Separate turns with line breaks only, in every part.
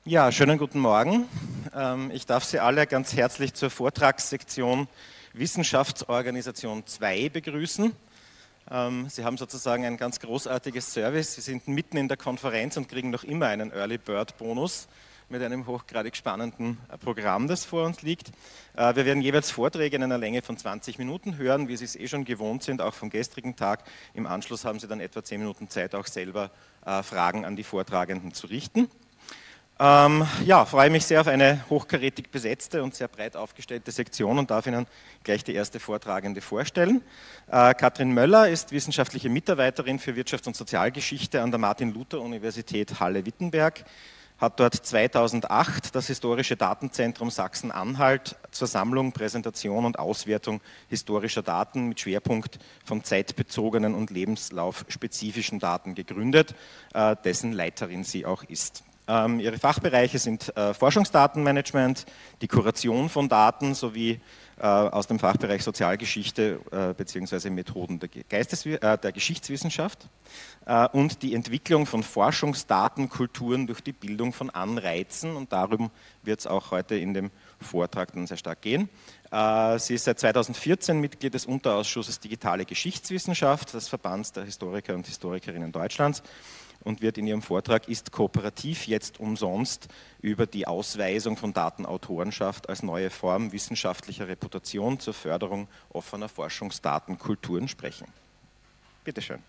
Ja, schönen guten Morgen. Ich darf Sie alle ganz herzlich zur Vortragssektion Wissenschaftsorganisation 2 begrüßen. Sie haben sozusagen ein ganz großartiges Service. Sie sind mitten in der Konferenz und kriegen noch immer einen Early Bird Bonus mit einem hochgradig spannenden Programm, das vor uns liegt. Wir werden jeweils Vorträge in einer Länge von 20 Minuten hören, wie Sie es schon gewohnt sind, auch vom gestrigen Tag. Im Anschluss haben Sie dann etwa 10 Minuten Zeit, auch selber Fragen an die Vortragenden zu richten. Ja, freue mich sehr auf eine hochkarätig besetzte und sehr breit aufgestellte Sektion und darf Ihnen gleich die erste Vortragende vorstellen. Katrin Möller ist wissenschaftliche Mitarbeiterin für Wirtschafts- und Sozialgeschichte an der Martin-Luther-Universität Halle-Wittenberg, hat dort 2008 das Historische Datenzentrum Sachsen-Anhalt zur Sammlung, Präsentation und Auswertung historischer Daten mit Schwerpunkt von zeitbezogenen und lebenslaufspezifischen Daten gegründet, dessen Leiterin sie auch ist. Ihre Fachbereiche sind Forschungsdatenmanagement, die Kuration von Daten sowie aus dem Fachbereich Sozialgeschichte bzw. Methoden der Geschichtswissenschaft und die Entwicklung von Forschungsdatenkulturen durch die Bildung von Anreizen, und darum wird es auch heute in dem Vortrag dann sehr stark gehen. Sie ist seit 2014 Mitglied des Unterausschusses Digitale Geschichtswissenschaft des Verbands der Historiker und Historikerinnen Deutschlands und wird in ihrem Vortrag "Ist kooperativ jetzt umsonst?" über die Ausweisung von Datenautorenschaft als neue Form wissenschaftlicher Reputation zur Förderung offener Forschungsdatenkulturen sprechen. Bitte schön.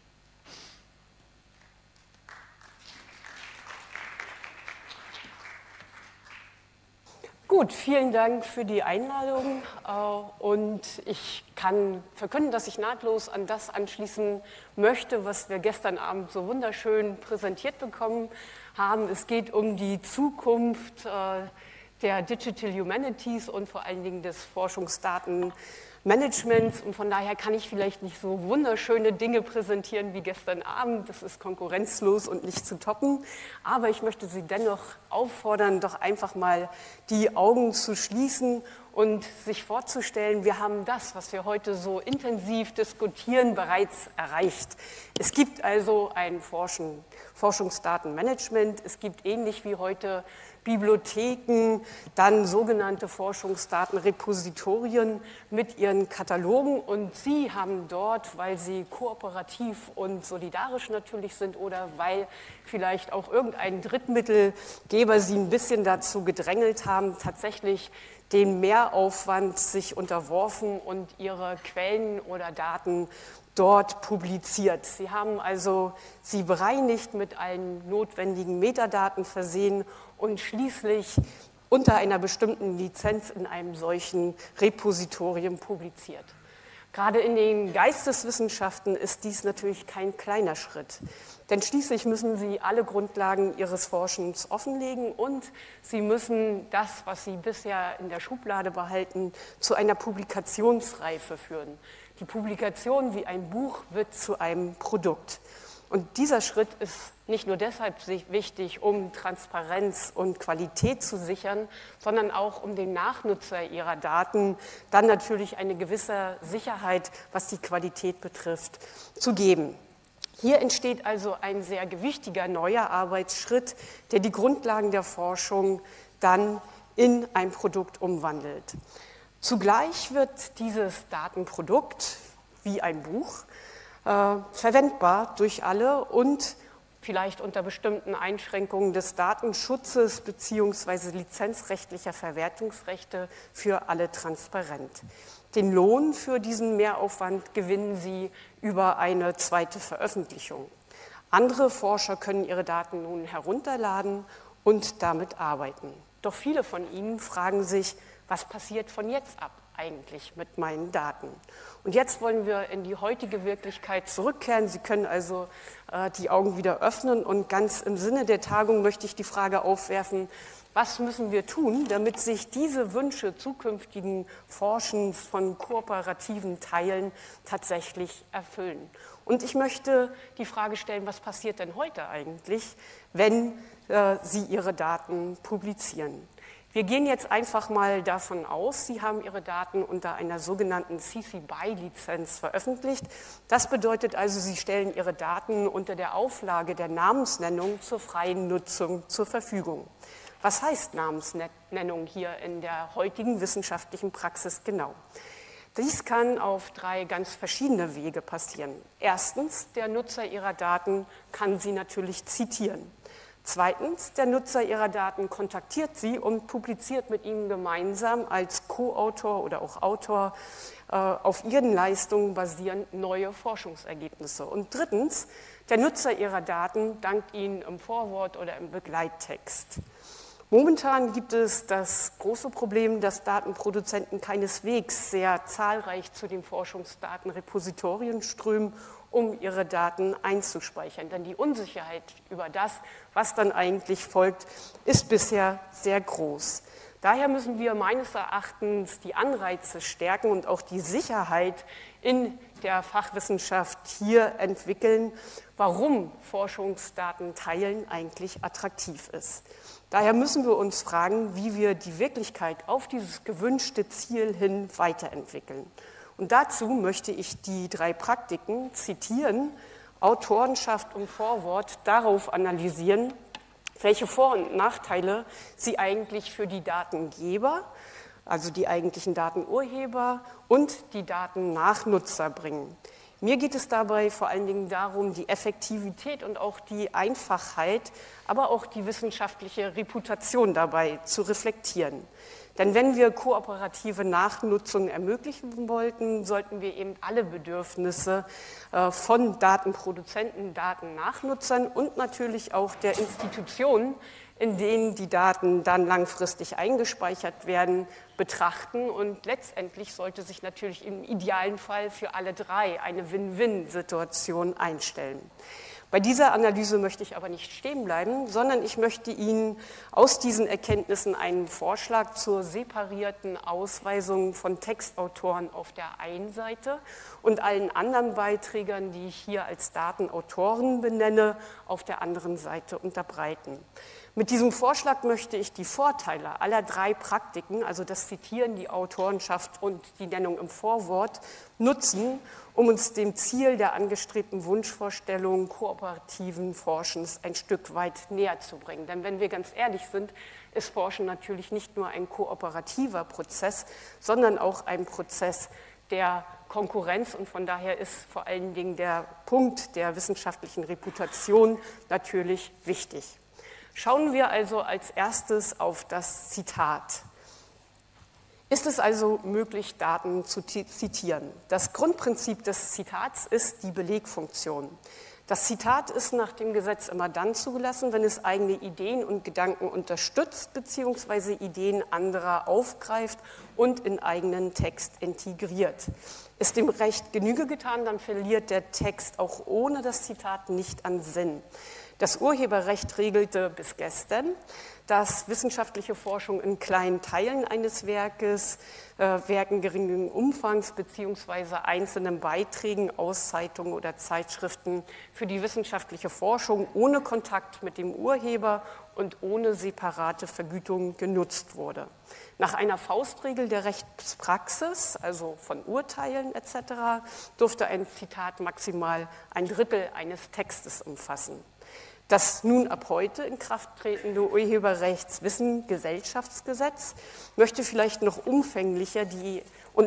Gut, vielen Dank für die Einladung und ich kann verkünden, dass ich nahtlos an das anschließen möchte, was wir gestern Abend so wunderschön präsentiert bekommen haben. Es geht um die Zukunft der Digital Humanities und vor allen Dingen des Forschungsdatenmanagements, und von daher kann ich vielleicht nicht so wunderschöne Dinge präsentieren wie gestern Abend. Das ist konkurrenzlos und nicht zu toppen, aber ich möchte Sie dennoch auffordern, doch einfach mal die Augen zu schließen und sich vorzustellen, wir haben das, was wir heute so intensiv diskutieren, bereits erreicht. Es gibt also ein Forschungsdatenmanagement, es gibt ähnlich wie heute Bibliotheken, dann sogenannte Forschungsdatenrepositorien mit ihren Katalogen, und Sie haben dort, weil Sie kooperativ und solidarisch natürlich sind oder weil vielleicht auch irgendein Drittmittelgeber Sie ein bisschen dazu gedrängelt haben, tatsächlich den Mehraufwand sich unterworfen und Ihre Quellen oder Daten dort publiziert. Sie haben also sie bereinigt, mit allen notwendigen Metadaten versehen und schließlich unter einer bestimmten Lizenz in einem solchen Repositorium publiziert. Gerade in den Geisteswissenschaften ist dies natürlich kein kleiner Schritt, denn schließlich müssen Sie alle Grundlagen Ihres Forschens offenlegen und Sie müssen das, was Sie bisher in der Schublade behalten, zu einer Publikationsreife führen. Die Publikation wie ein Buch wird zu einem Produkt. Und dieser Schritt ist nicht nur deshalb wichtig, um Transparenz und Qualität zu sichern, sondern auch um dem Nachnutzer Ihrer Daten dann natürlich eine gewisse Sicherheit, was die Qualität betrifft, zu geben. Hier entsteht also ein sehr gewichtiger neuer Arbeitsschritt, der die Grundlagen der Forschung dann in ein Produkt umwandelt. Zugleich wird dieses Datenprodukt wie ein Buch verwendbar durch alle und vielleicht unter bestimmten Einschränkungen des Datenschutzes bzw. lizenzrechtlicher Verwertungsrechte für alle transparent. Den Lohn für diesen Mehraufwand gewinnen Sie über eine zweite Veröffentlichung. Andere Forscher können ihre Daten nun herunterladen und damit arbeiten. Doch viele von Ihnen fragen sich, was passiert von jetzt ab eigentlich mit meinen Daten? Und jetzt wollen wir in die heutige Wirklichkeit zurückkehren. Sie können also die Augen wieder öffnen und ganz im Sinne der Tagung möchte ich die Frage aufwerfen, was müssen wir tun, damit sich diese Wünsche zukünftigen Forschens von kooperativen Teilen tatsächlich erfüllen? Und ich möchte die Frage stellen, was passiert denn heute eigentlich, wenn Sie Ihre Daten publizieren? Wir gehen jetzt einfach mal davon aus, Sie haben Ihre Daten unter einer sogenannten CC BY-Lizenz veröffentlicht. Das bedeutet also, Sie stellen Ihre Daten unter der Auflage der Namensnennung zur freien Nutzung zur Verfügung. Was heißt Namensnennung hier in der heutigen wissenschaftlichen Praxis genau? Dies kann auf 3 ganz verschiedene Wege passieren. Erstens, der Nutzer Ihrer Daten kann Sie natürlich zitieren. Zweitens, der Nutzer Ihrer Daten kontaktiert Sie und publiziert mit Ihnen gemeinsam als Co-Autor oder auch Autor auf Ihren Leistungen basierend neue Forschungsergebnisse. Und drittens, der Nutzer Ihrer Daten dankt Ihnen im Vorwort oder im Begleittext. Momentan gibt es das große Problem, dass Datenproduzenten keineswegs sehr zahlreich zu den Forschungsdatenrepositorien strömen, um ihre Daten einzuspeichern. Denn die Unsicherheit über das, was dann eigentlich folgt, ist bisher sehr groß. Daher müssen wir meines Erachtens die Anreize stärken und auch die Sicherheit in der Fachwissenschaft hier entwickeln, warum Forschungsdaten teilen eigentlich attraktiv ist. Daher müssen wir uns fragen, wie wir die Wirklichkeit auf dieses gewünschte Ziel hin weiterentwickeln. Und dazu möchte ich die 3 Praktiken zitieren, Autorenschaft und Vorwort, darauf analysieren, welche Vor- und Nachteile sie eigentlich für die Datengeber, also die eigentlichen Datenurheber und die Datennachnutzer bringen. Mir geht es dabei vor allen Dingen darum, die Effektivität und auch die Einfachheit, aber auch die wissenschaftliche Reputation dabei zu reflektieren. Denn wenn wir kooperative Nachnutzung ermöglichen wollten, sollten wir eben alle Bedürfnisse von Datenproduzenten, Datennachnutzern und natürlich auch der Institutionen, in denen die Daten dann langfristig eingespeichert werden, betrachten. Und letztendlich sollte sich natürlich im idealen Fall für alle 3 eine Win-Win-Situation einstellen. Bei dieser Analyse möchte ich aber nicht stehen bleiben, sondern ich möchte Ihnen aus diesen Erkenntnissen einen Vorschlag zur separierten Ausweisung von Textautoren auf der einen Seite und allen anderen Beiträgern, die ich hier als Datenautoren benenne, auf der anderen Seite unterbreiten. Mit diesem Vorschlag möchte ich die Vorteile aller 3 Praktiken, also das Zitieren, die Autorenschaft und die Nennung im Vorwort, nutzen, um uns dem Ziel der angestrebten Wunschvorstellung kooperativen Forschens ein Stück weit näher zu bringen. Denn wenn wir ganz ehrlich sind, ist Forschen natürlich nicht nur ein kooperativer Prozess, sondern auch ein Prozess der Konkurrenz. Und von daher ist vor allen Dingen der Punkt der wissenschaftlichen Reputation natürlich wichtig. Schauen wir also als erstes auf das Zitat. Ist es also möglich, Daten zu zitieren? Das Grundprinzip des Zitats ist die Belegfunktion. Das Zitat ist nach dem Gesetz immer dann zugelassen, wenn es eigene Ideen und Gedanken unterstützt bzw. Ideen anderer aufgreift und in eigenen Text integriert. Ist dem Recht Genüge getan, dann verliert der Text auch ohne das Zitat nicht an Sinn. Das Urheberrecht regelte bis gestern, dass wissenschaftliche Forschung in kleinen Teilen eines Werkes, Werken geringen Umfangs bzw. einzelnen Beiträgen aus Zeitungen oder Zeitschriften für die wissenschaftliche Forschung ohne Kontakt mit dem Urheber und ohne separate Vergütung genutzt wurde. Nach einer Faustregel der Rechtspraxis, also von Urteilen etc., durfte ein Zitat maximal 1/3 eines Textes umfassen. Das nun ab heute in Kraft tretende Urheberrechtswissen-Gesellschaftsgesetz möchte vielleicht noch umfänglicher die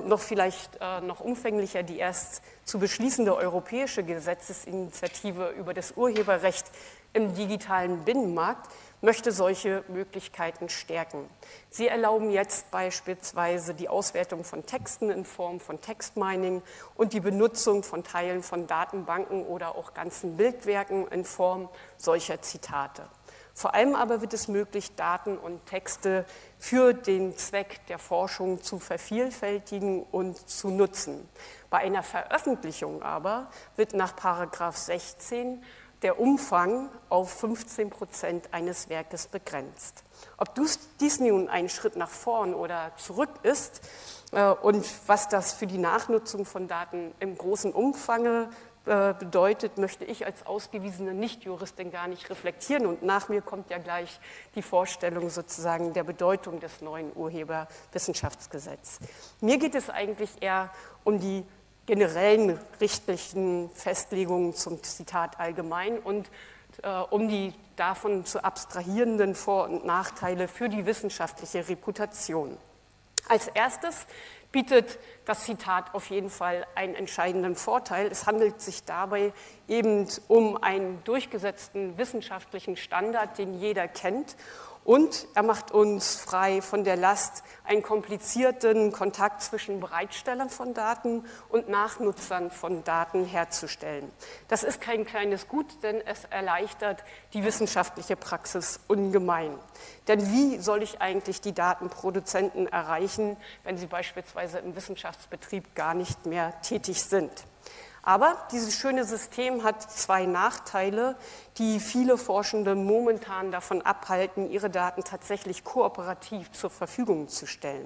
erst zu beschließende europäische Gesetzesinitiative über das Urheberrecht im digitalen Binnenmarkt möchte solche Möglichkeiten stärken. Sie erlauben jetzt beispielsweise die Auswertung von Texten in Form von Textmining und die Benutzung von Teilen von Datenbanken oder auch ganzen Bildwerken in Form solcher Zitate. Vor allem aber wird es möglich, Daten und Texte für den Zweck der Forschung zu vervielfältigen und zu nutzen. Bei einer Veröffentlichung aber wird nach § 16 der Umfang auf 15% eines Werkes begrenzt. Ob dies nun ein Schritt nach vorn oder zurück ist und was das für die Nachnutzung von Daten im großen Umfang bedeutet, möchte ich als ausgewiesene Nichtjuristin gar nicht reflektieren. Und nach mir kommt ja gleich die Vorstellung sozusagen der Bedeutung des neuen Urheberwissenschaftsgesetzes. Mir geht es eigentlich eher um die generellen rechtlichen Festlegungen zum Zitat allgemein und um die davon zu abstrahierenden Vor- und Nachteile für die wissenschaftliche Reputation. Als erstes bietet das Zitat auf jeden Fall einen entscheidenden Vorteil. Es handelt sich dabei eben um einen durchgesetzten wissenschaftlichen Standard, den jeder kennt. Und er macht uns frei von der Last, einen komplizierten Kontakt zwischen Bereitstellern von Daten und Nachnutzern von Daten herzustellen. Das ist kein kleines Gut, denn es erleichtert die wissenschaftliche Praxis ungemein. Denn wie soll ich eigentlich die Datenproduzenten erreichen, wenn sie beispielsweise im Wissenschaftsbetrieb gar nicht mehr tätig sind? Aber dieses schöne System hat zwei Nachteile, die viele Forschende momentan davon abhalten, ihre Daten tatsächlich kooperativ zur Verfügung zu stellen.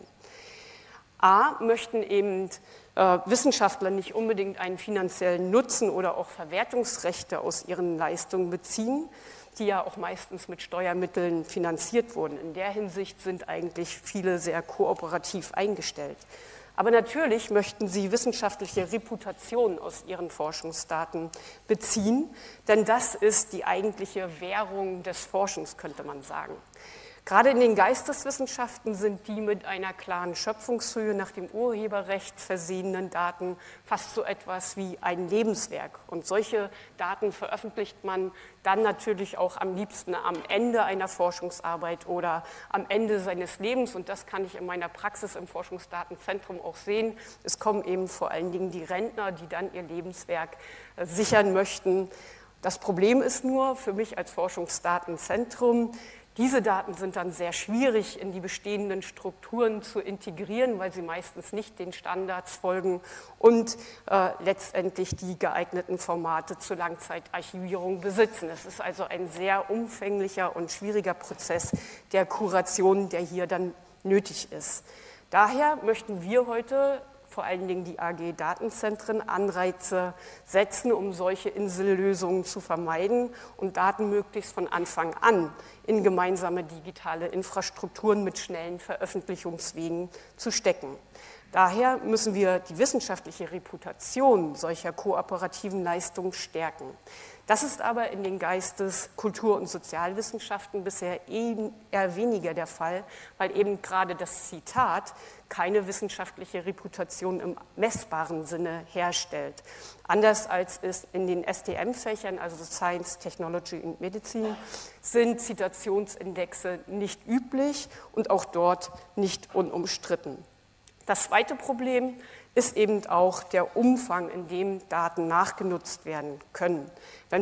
A, möchten eben Wissenschaftler nicht unbedingt einen finanziellen Nutzen oder auch Verwertungsrechte aus ihren Leistungen beziehen, die ja auch meistens mit Steuermitteln finanziert wurden. In der Hinsicht sind eigentlich viele sehr kooperativ eingestellt. Aber natürlich möchten sie wissenschaftliche Reputation aus ihren Forschungsdaten beziehen, denn das ist die eigentliche Währung des Forschens, könnte man sagen. Gerade in den Geisteswissenschaften sind die mit einer klaren Schöpfungshöhe nach dem Urheberrecht versehenen Daten fast so etwas wie ein Lebenswerk. Und solche Daten veröffentlicht man dann natürlich auch am liebsten am Ende einer Forschungsarbeit oder am Ende seines Lebens. Und das kann ich in meiner Praxis im Forschungsdatenzentrum auch sehen. Es kommen eben vor allen Dingen die Rentner, die dann ihr Lebenswerk sichern möchten. Das Problem ist nur für mich als Forschungsdatenzentrum, diese Daten sind dann sehr schwierig in die bestehenden Strukturen zu integrieren, weil sie meistens nicht den Standards folgen und letztendlich die geeigneten Formate zur Langzeitarchivierung besitzen. Es ist also ein sehr umfänglicher und schwieriger Prozess der Kuration, der hier dann nötig ist. Daher möchten wir heute vor allen Dingen die AG Datenzentren Anreize setzen, um solche Insellösungen zu vermeiden und Daten möglichst von Anfang an in gemeinsame digitale Infrastrukturen mit schnellen Veröffentlichungswegen zu stecken. Daher müssen wir die wissenschaftliche Reputation solcher kooperativen Leistungen stärken. Das ist aber in den Geistes-, Kultur- und Sozialwissenschaften bisher eher weniger der Fall, weil eben gerade das Zitat keine wissenschaftliche Reputation im messbaren Sinne herstellt. Anders als es in den STM-Fächern, also Science, Technology und Medicine, sind Zitationsindexe nicht üblich und auch dort nicht unumstritten. Das zweite Problem ist eben auch der Umfang, in dem Daten nachgenutzt werden können. Wenn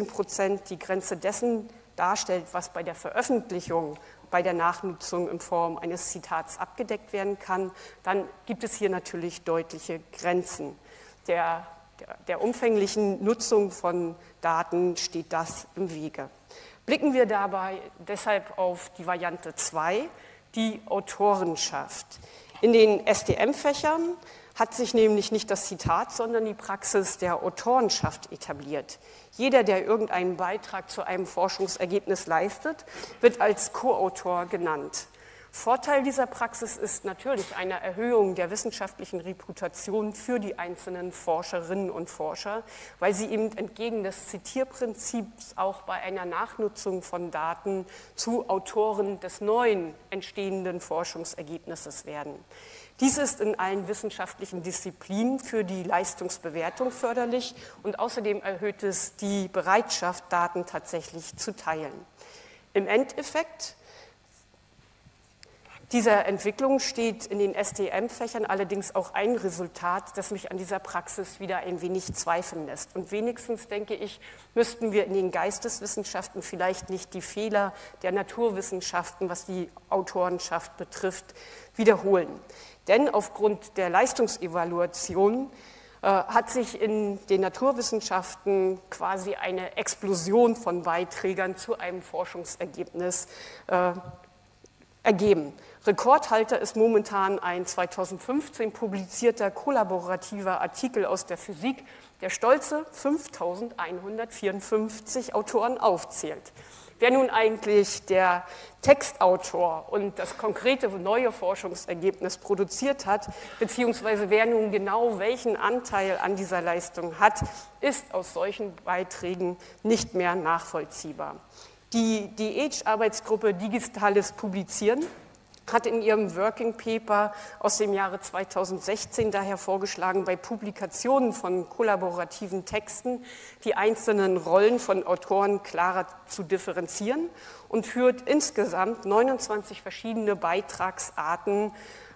15% die Grenze dessen darstellt, was bei der Veröffentlichung, bei der Nachnutzung in Form eines Zitats abgedeckt werden kann, dann gibt es hier natürlich deutliche Grenzen. Der umfänglichen Nutzung von Daten steht das im Wege. Blicken wir dabei deshalb auf die Variante 2, die Autorenschaft. In den STM-Fächern hat sich nämlich nicht das Zitat, sondern die Praxis der Autorenschaft etabliert. Jeder, der irgendeinen Beitrag zu einem Forschungsergebnis leistet, wird als Co-Autor genannt. Vorteil dieser Praxis ist natürlich eine Erhöhung der wissenschaftlichen Reputation für die einzelnen Forscherinnen und Forscher, weil sie eben entgegen des Zitierprinzips auch bei einer Nachnutzung von Daten zu Autoren des neuen entstehenden Forschungsergebnisses werden. Dies ist in allen wissenschaftlichen Disziplinen für die Leistungsbewertung förderlich und außerdem erhöht es die Bereitschaft, Daten tatsächlich zu teilen. Im Endeffekt dieser Entwicklung steht in den STM-Fächern allerdings auch ein Resultat, das mich an dieser Praxis wieder ein wenig zweifeln lässt. Und wenigstens, denke ich, müssten wir in den Geisteswissenschaften vielleicht nicht die Fehler der Naturwissenschaften, was die Autorenschaft betrifft, wiederholen. Denn aufgrund der Leistungsevaluation hat sich in den Naturwissenschaften quasi eine Explosion von Beiträgern zu einem Forschungsergebnis ergeben. Rekordhalter ist momentan ein 2015 publizierter kollaborativer Artikel aus der Physik, der stolze 5.154 Autoren aufzählt. Wer nun eigentlich der Textautor und das konkrete neue Forschungsergebnis produziert hat, beziehungsweise wer nun genau welchen Anteil an dieser Leistung hat, ist aus solchen Beiträgen nicht mehr nachvollziehbar. Die DH-Arbeitsgruppe Digitales Publizieren hat in ihrem Working Paper aus dem Jahre 2016 daher vorgeschlagen, bei Publikationen von kollaborativen Texten die einzelnen Rollen von Autoren klarer zu differenzieren und führt insgesamt 29 verschiedene Beitragsarten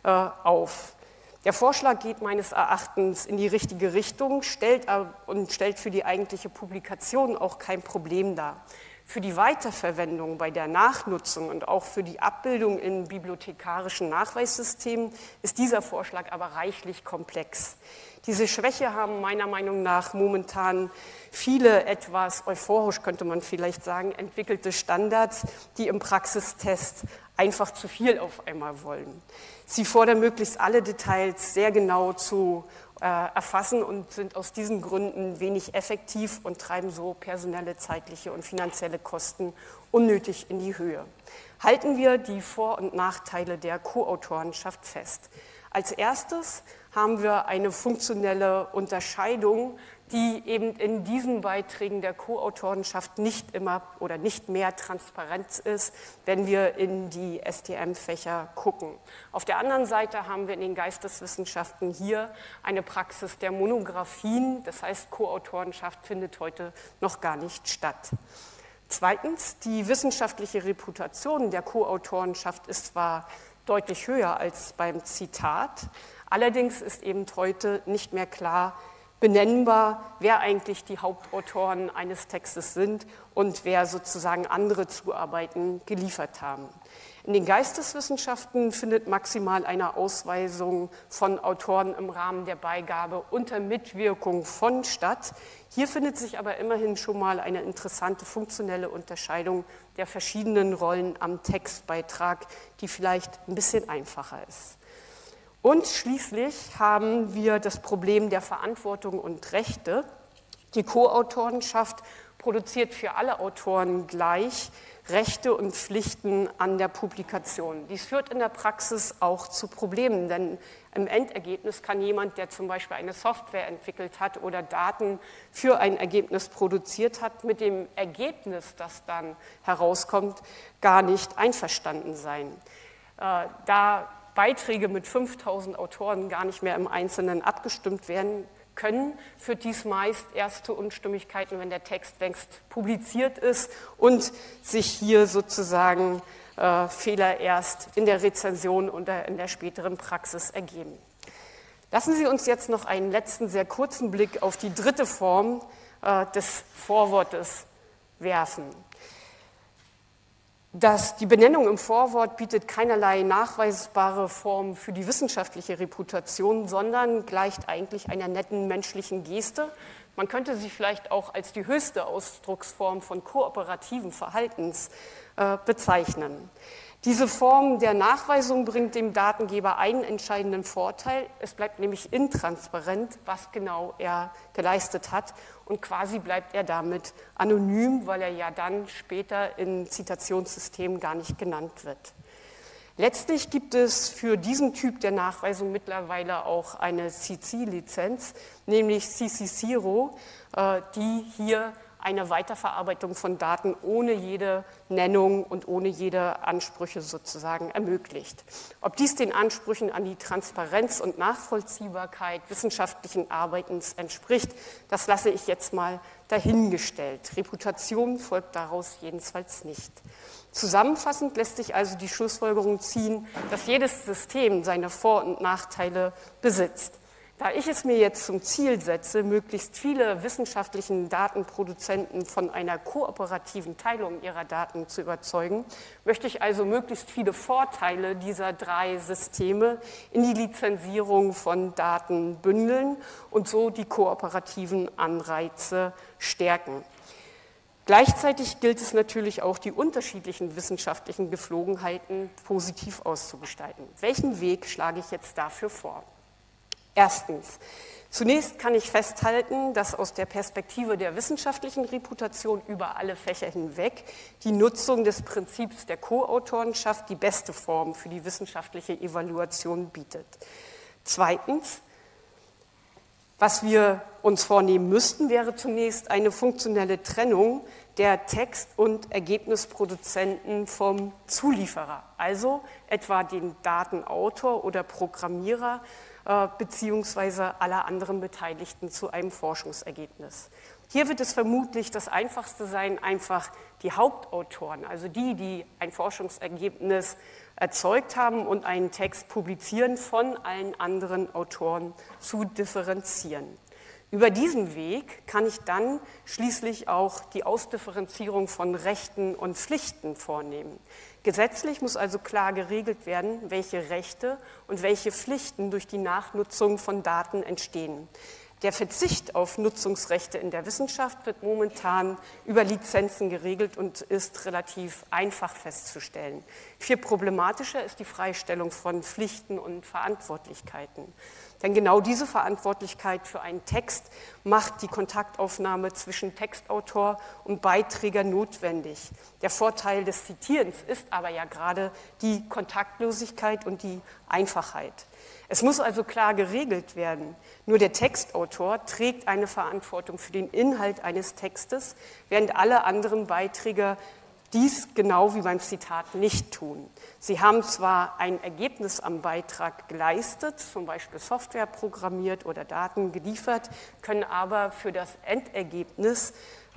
auf. Der Vorschlag geht meines Erachtens in die richtige Richtung, stellt für die eigentliche Publikation auch kein Problem dar. Für die Weiterverwendung bei der Nachnutzung und auch für die Abbildung in bibliothekarischen Nachweissystemen ist dieser Vorschlag aber reichlich komplex. Diese Schwäche haben meiner Meinung nach momentan viele etwas euphorisch, könnte man vielleicht sagen, entwickelte Standards, die im Praxistest einfach zu viel auf einmal wollen. Sie fordern möglichst alle Details sehr genau zu erfassen und sind aus diesen Gründen wenig effektiv und treiben so personelle, zeitliche und finanzielle Kosten unnötig in die Höhe. Halten wir die Vor- und Nachteile der Co-Autorenschaft fest. Als erstes haben wir eine funktionelle Unterscheidung, die eben in diesen Beiträgen der Co-Autorenschaft nicht immer oder nicht mehr transparent ist, wenn wir in die STM-Fächer gucken. Auf der anderen Seite haben wir in den Geisteswissenschaften hier eine Praxis der Monographien, das heißt, Co-Autorenschaft findet heute noch gar nicht statt. Zweitens, die wissenschaftliche Reputation der Co-Autorenschaft ist zwar deutlich höher als beim Zitat, allerdings ist eben heute nicht mehr klar benennbar, wer eigentlich die Hauptautoren eines Textes sind und wer sozusagen andere Zuarbeiten geliefert haben. In den Geisteswissenschaften findet maximal eine Ausweisung von Autoren im Rahmen der Beigabe unter Mitwirkung von statt. Hier findet sich aber immerhin schon mal eine interessante funktionelle Unterscheidung der verschiedenen Rollen am Textbeitrag, die vielleicht ein bisschen einfacher ist. Und schließlich haben wir das Problem der Verantwortung und Rechte. Die Co-Autorenschaft produziert für alle Autoren gleich Rechte und Pflichten an der Publikation. Dies führt in der Praxis auch zu Problemen, denn im Endergebnis kann jemand, der zum Beispiel eine Software entwickelt hat oder Daten für ein Ergebnis produziert hat, mit dem Ergebnis, das dann herauskommt, gar nicht einverstanden sein. Da Beiträge mit 5000 Autoren gar nicht mehr im Einzelnen abgestimmt werden können, führt dies meist erst zu Unstimmigkeiten, wenn der Text längst publiziert ist und sich hier sozusagen Fehler erst in der Rezension oder in der späteren Praxis ergeben. Lassen Sie uns jetzt noch einen letzten, sehr kurzen Blick auf die dritte Form des Vorwortes werfen. Die Benennung im Vorwort bietet keinerlei nachweisbare Form für die wissenschaftliche Reputation, sondern gleicht eigentlich einer netten menschlichen Geste. Man könnte sie vielleicht auch als die höchste Ausdrucksform von kooperativen Verhaltens bezeichnen. Diese Form der Nachweisung bringt dem Datengeber einen entscheidenden Vorteil. Es bleibt nämlich intransparent, was genau er geleistet hat. Und quasi bleibt er damit anonym, weil er ja dann später in Zitationssystemen gar nicht genannt wird. Letztlich gibt es für diesen Typ der Nachweisung mittlerweile auch eine CC-Lizenz, nämlich CC0, die hier eine Weiterverarbeitung von Daten ohne jede Nennung und ohne jede Ansprüche sozusagen ermöglicht. Ob dies den Ansprüchen an die Transparenz und Nachvollziehbarkeit wissenschaftlichen Arbeitens entspricht, das lasse ich jetzt mal dahingestellt. Reputation folgt daraus jedenfalls nicht. Zusammenfassend lässt sich also die Schlussfolgerung ziehen, dass jedes System seine Vor- und Nachteile besitzt. Da ich es mir jetzt zum Ziel setze, möglichst viele wissenschaftlichen Datenproduzenten von einer kooperativen Teilung ihrer Daten zu überzeugen, möchte ich also möglichst viele Vorteile dieser drei Systeme in die Lizenzierung von Daten bündeln und so die kooperativen Anreize stärken. Gleichzeitig gilt es natürlich auch, die unterschiedlichen wissenschaftlichen Geflogenheiten positiv auszugestalten. Welchen Weg schlage ich jetzt dafür vor? Erstens, zunächst kann ich festhalten, dass aus der Perspektive der wissenschaftlichen Reputation über alle Fächer hinweg die Nutzung des Prinzips der Co-Autorenschaft die beste Form für die wissenschaftliche Evaluation bietet. Zweitens, was wir uns vornehmen müssten, wäre zunächst eine funktionelle Trennung der Text- und Ergebnisproduzenten vom Zulieferer, also etwa den Datenautor oder Programmierer beziehungsweise aller anderen Beteiligten zu einem Forschungsergebnis. Hier wird es vermutlich das Einfachste sein, einfach die Hauptautoren, also die ein Forschungsergebnis erzeugt haben und einen Text publizieren, von allen anderen Autoren zu differenzieren. Über diesen Weg kann ich dann schließlich auch die Ausdifferenzierung von Rechten und Pflichten vornehmen. Gesetzlich muss also klar geregelt werden, welche Rechte und welche Pflichten durch die Nachnutzung von Daten entstehen. Der Verzicht auf Nutzungsrechte in der Wissenschaft wird momentan über Lizenzen geregelt und ist relativ einfach festzustellen. Viel problematischer ist die Freistellung von Pflichten und Verantwortlichkeiten. Denn genau diese Verantwortlichkeit für einen Text macht die Kontaktaufnahme zwischen Textautor und Beiträger notwendig. Der Vorteil des Zitierens ist aber ja gerade die Kontaktlosigkeit und die Einfachheit. Es muss also klar geregelt werden. Nur der Textautor trägt eine Verantwortung für den Inhalt eines Textes, während alle anderen Beiträger dies genau wie beim Zitat nicht tun. Sie haben zwar ein Ergebnis am Beitrag geleistet, zum Beispiel Software programmiert oder Daten geliefert, können aber für das Endergebnis,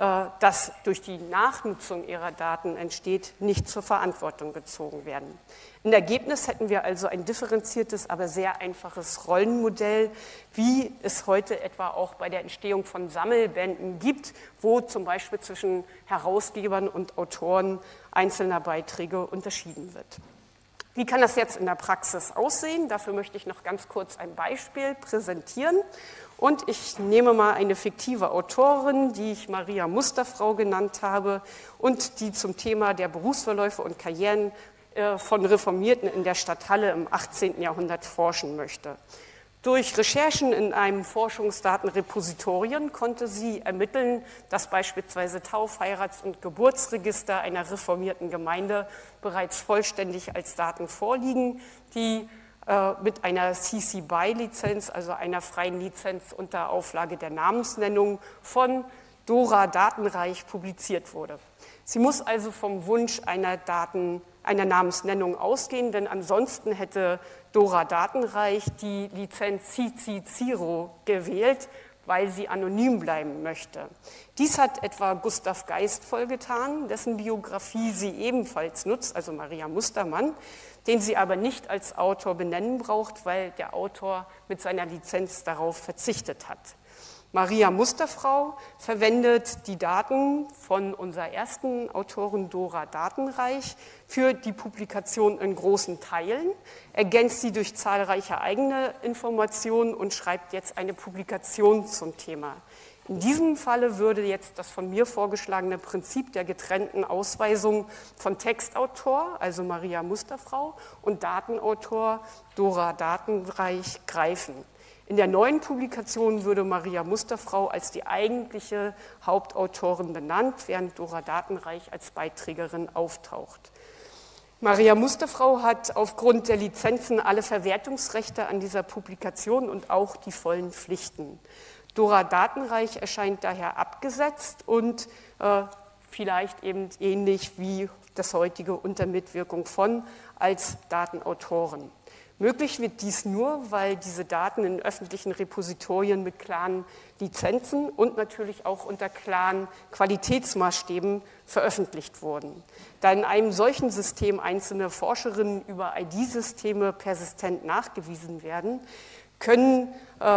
das durch die Nachnutzung ihrer Daten entsteht, nicht zur Verantwortung gezogen werden. Im Ergebnis hätten wir also ein differenziertes, aber sehr einfaches Rollenmodell, wie es heute etwa auch bei der Entstehung von Sammelbänden gibt, wo zum Beispiel zwischen Herausgebern und Autoren einzelner Beiträge unterschieden wird. Wie kann das jetzt in der Praxis aussehen? Dafür möchte ich noch ganz kurz ein Beispiel präsentieren. Und ich nehme mal eine fiktive Autorin, die ich Maria Musterfrau genannt habe und die zum Thema der Berufsverläufe und Karrieren von Reformierten in der Stadt Halle im 18. Jahrhundert forschen möchte. Durch Recherchen in einem Forschungsdatenrepositorien konnte sie ermitteln, dass beispielsweise Tauf-, Heirats- und Geburtsregister einer reformierten Gemeinde bereits vollständig als Daten vorliegen, die mit einer CC BY-Lizenz, also einer freien Lizenz unter Auflage der Namensnennung, von Dora Datenreich publiziert wurde. Sie muss also vom Wunsch einer Namensnennung ausgehen, denn ansonsten hätte Dora Datenreich die Lizenz CC Zero gewählt, weil sie anonym bleiben möchte. Dies hat etwa Gustav Geistvoll getan, dessen Biografie sie ebenfalls nutzt, also Maria Mustermann, den sie aber nicht als Autor benennen braucht, weil der Autor mit seiner Lizenz darauf verzichtet hat. Maria Musterfrau verwendet die Daten von unserer ersten Autorin Dora Datenreich für die Publikation in großen Teilen, ergänzt sie durch zahlreiche eigene Informationen und schreibt jetzt eine Publikation zum Thema. In diesem Falle würde jetzt das von mir vorgeschlagene Prinzip der getrennten Ausweisung von Textautor, also Maria Musterfrau, und Datenautor Dora Datenreich greifen. In der neuen Publikation würde Maria Musterfrau als die eigentliche Hauptautorin benannt, während Dora Datenreich als Beiträgerin auftaucht. Maria Musterfrau hat aufgrund der Lizenzen alle Verwertungsrechte an dieser Publikation und auch die vollen Pflichten. Dora Datenreich erscheint daher abgesetzt und vielleicht eben ähnlich wie das heutige unter Mitwirkung von als Datenautoren. Möglich wird dies nur, weil diese Daten in öffentlichen Repositorien mit klaren Lizenzen und natürlich auch unter klaren Qualitätsmaßstäben veröffentlicht wurden. Da in einem solchen System einzelne Forscherinnen über ID-Systeme persistent nachgewiesen werden, können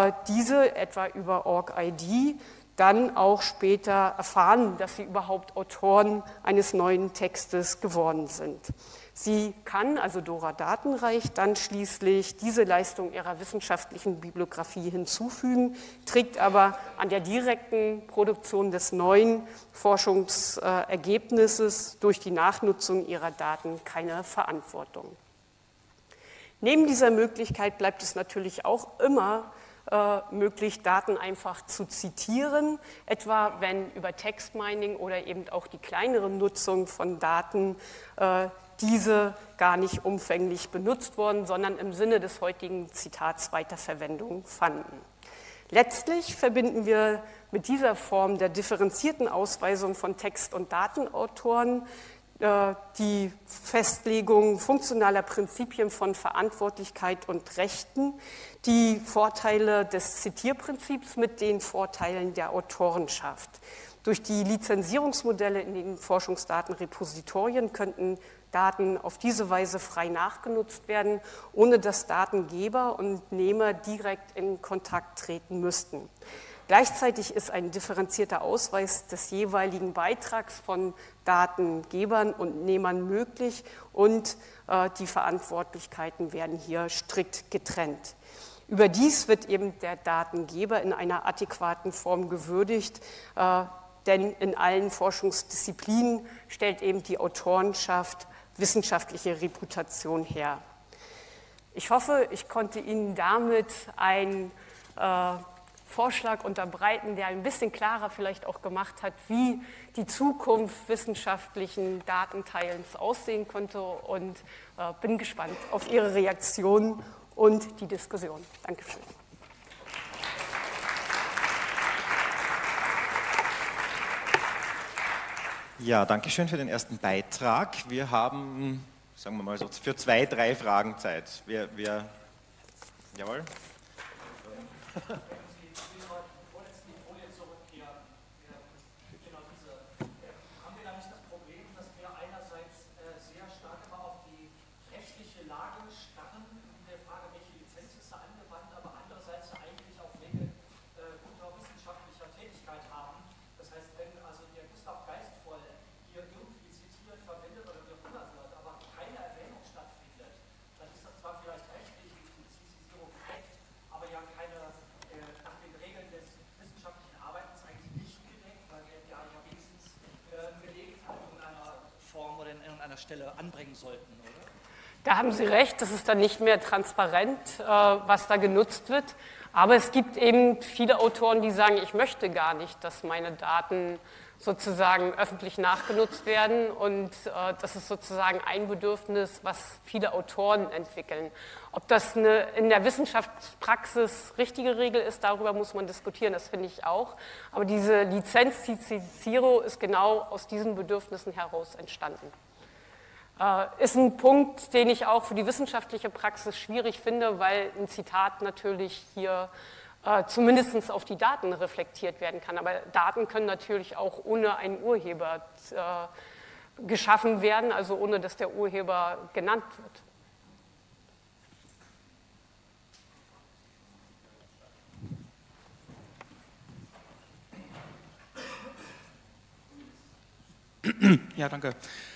diese etwa über OrgID dann auch später erfahren, dass sie überhaupt Autoren eines neuen Textes geworden sind. Sie kann, also Dora Datenreich, dann schließlich diese Leistung ihrer wissenschaftlichen Bibliografie hinzufügen, trägt aber an der direkten Produktion des neuen Forschungsergebnisses durch die Nachnutzung ihrer Daten keine Verantwortung. Neben dieser Möglichkeit bleibt es natürlich auch immer möglich, Daten einfach zu zitieren, etwa wenn über Textmining oder eben auch die kleinere Nutzung von Daten diese gar nicht umfänglich benutzt wurden, sondern im Sinne des heutigen Zitats Weiterverwendung fanden. Letztlich verbinden wir mit dieser Form der differenzierten Ausweisung von Text- und Datenautoren die Festlegung funktionaler Prinzipien von Verantwortlichkeit und Rechten, die Vorteile des Zitierprinzips mit den Vorteilen der Autorenschaft. Durch die Lizenzierungsmodelle in den Forschungsdatenrepositorien könnten Daten auf diese Weise frei nachgenutzt werden, ohne dass Datengeber und Nehmer direkt in Kontakt treten müssten. Gleichzeitig ist ein differenzierter Ausweis des jeweiligen Beitrags von Datengebern und Nehmern möglich und die Verantwortlichkeiten werden hier strikt getrennt. Überdies wird eben der Datengeber in einer adäquaten Form gewürdigt, denn in allen Forschungsdisziplinen stellt eben die Autorenschaft wissenschaftliche Reputation her. Ich hoffe, ich konnte Ihnen damit einen Vorschlag unterbreiten, der ein bisschen klarer vielleicht auch gemacht hat, wie die Zukunft wissenschaftlichen Datenteilens aussehen könnte und bin gespannt auf Ihre Reaktionen und die Diskussion. Dankeschön.
Ja, danke schön für den ersten Beitrag. Wir haben, sagen wir mal so, für 2, 3 Fragen Zeit. Jawohl.
Stelle anbringen sollten, oder?
Da haben Sie recht, das ist dann nicht mehr transparent, was da genutzt wird. Aber es gibt eben viele Autoren, die sagen, ich möchte gar nicht, dass meine Daten sozusagen öffentlich nachgenutzt werden. Und das ist sozusagen ein Bedürfnis, was viele Autoren entwickeln. Ob das in der Wissenschaftspraxis richtige Regel ist, darüber muss man diskutieren, das finde ich auch. Aber diese Lizenz Cicero ist genau aus diesen Bedürfnissen heraus entstanden. Ist ein Punkt, den ich auch für die wissenschaftliche Praxis schwierig finde, weil ein Zitat natürlich hier zumindest auf die Daten reflektiert werden kann. Aber Daten können natürlich auch ohne einen Urheber geschaffen werden, also ohne dass der Urheber genannt
wird. Ja, danke.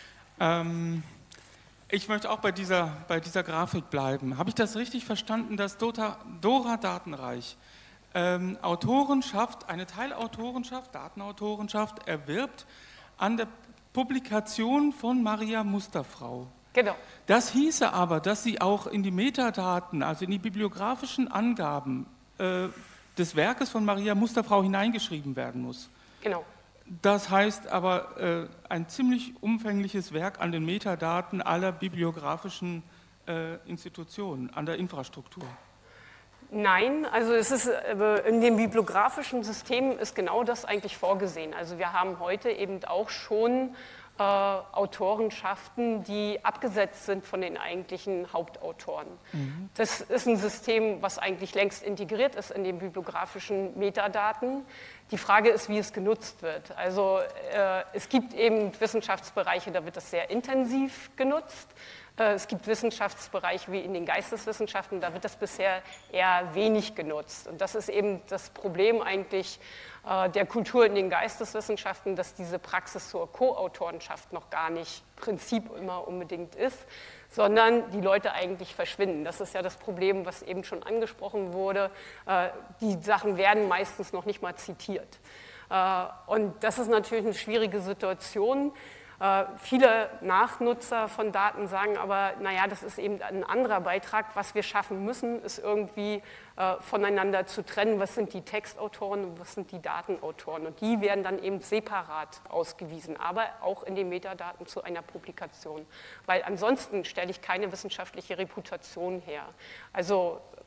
Ich möchte auch bei dieser Grafik bleiben. Habe ich das richtig verstanden, dass Dora Datenreich Autorenschaft, eine Teilautorenschaft, Datenautorenschaft erwirbt an der Publikation von Maria Musterfrau?
Genau.
Das hieße aber, dass sie auch in die Metadaten, also in die bibliografischen Angaben des Werkes von Maria Musterfrau hineingeschrieben werden muss.
Genau.
Das heißt aber ein ziemlich umfängliches Werk an den Metadaten aller bibliografischen Institutionen, an der Infrastruktur.
Nein, also es ist in dem bibliografischen System ist genau das eigentlich vorgesehen. Also wir haben heute eben auch schon Autorenschaften, die abgesetzt sind von den eigentlichen Hauptautoren. Mhm. Das ist ein System, was eigentlich längst integriert ist in den bibliografischen Metadaten. Die Frage ist, wie es genutzt wird. Also es gibt eben Wissenschaftsbereiche, da wird das sehr intensiv genutzt. Es gibt Wissenschaftsbereiche wie in den Geisteswissenschaften, da wird das bisher eher wenig genutzt. Und das ist eben das Problem eigentlich der Kultur in den Geisteswissenschaften, dass diese Praxis zur Co-Autorenschaft noch gar nicht Prinzip immer unbedingt ist, sondern die Leute eigentlich verschwinden. Das ist ja das Problem, was eben schon angesprochen wurde. Die Sachen werden meistens noch nicht mal zitiert. Und das ist natürlich eine schwierige Situation. Viele Nachnutzer von Daten sagen aber, naja, das ist eben ein anderer Beitrag. Was wir schaffen müssen, ist irgendwie voneinander zu trennen. Was sind die Textautoren und was sind die Datenautoren? Und die werden dann eben separat ausgewiesen, aber auch in den Metadaten zu einer Publikation. Weil ansonsten stelle ich keine wissenschaftliche Reputation her. Also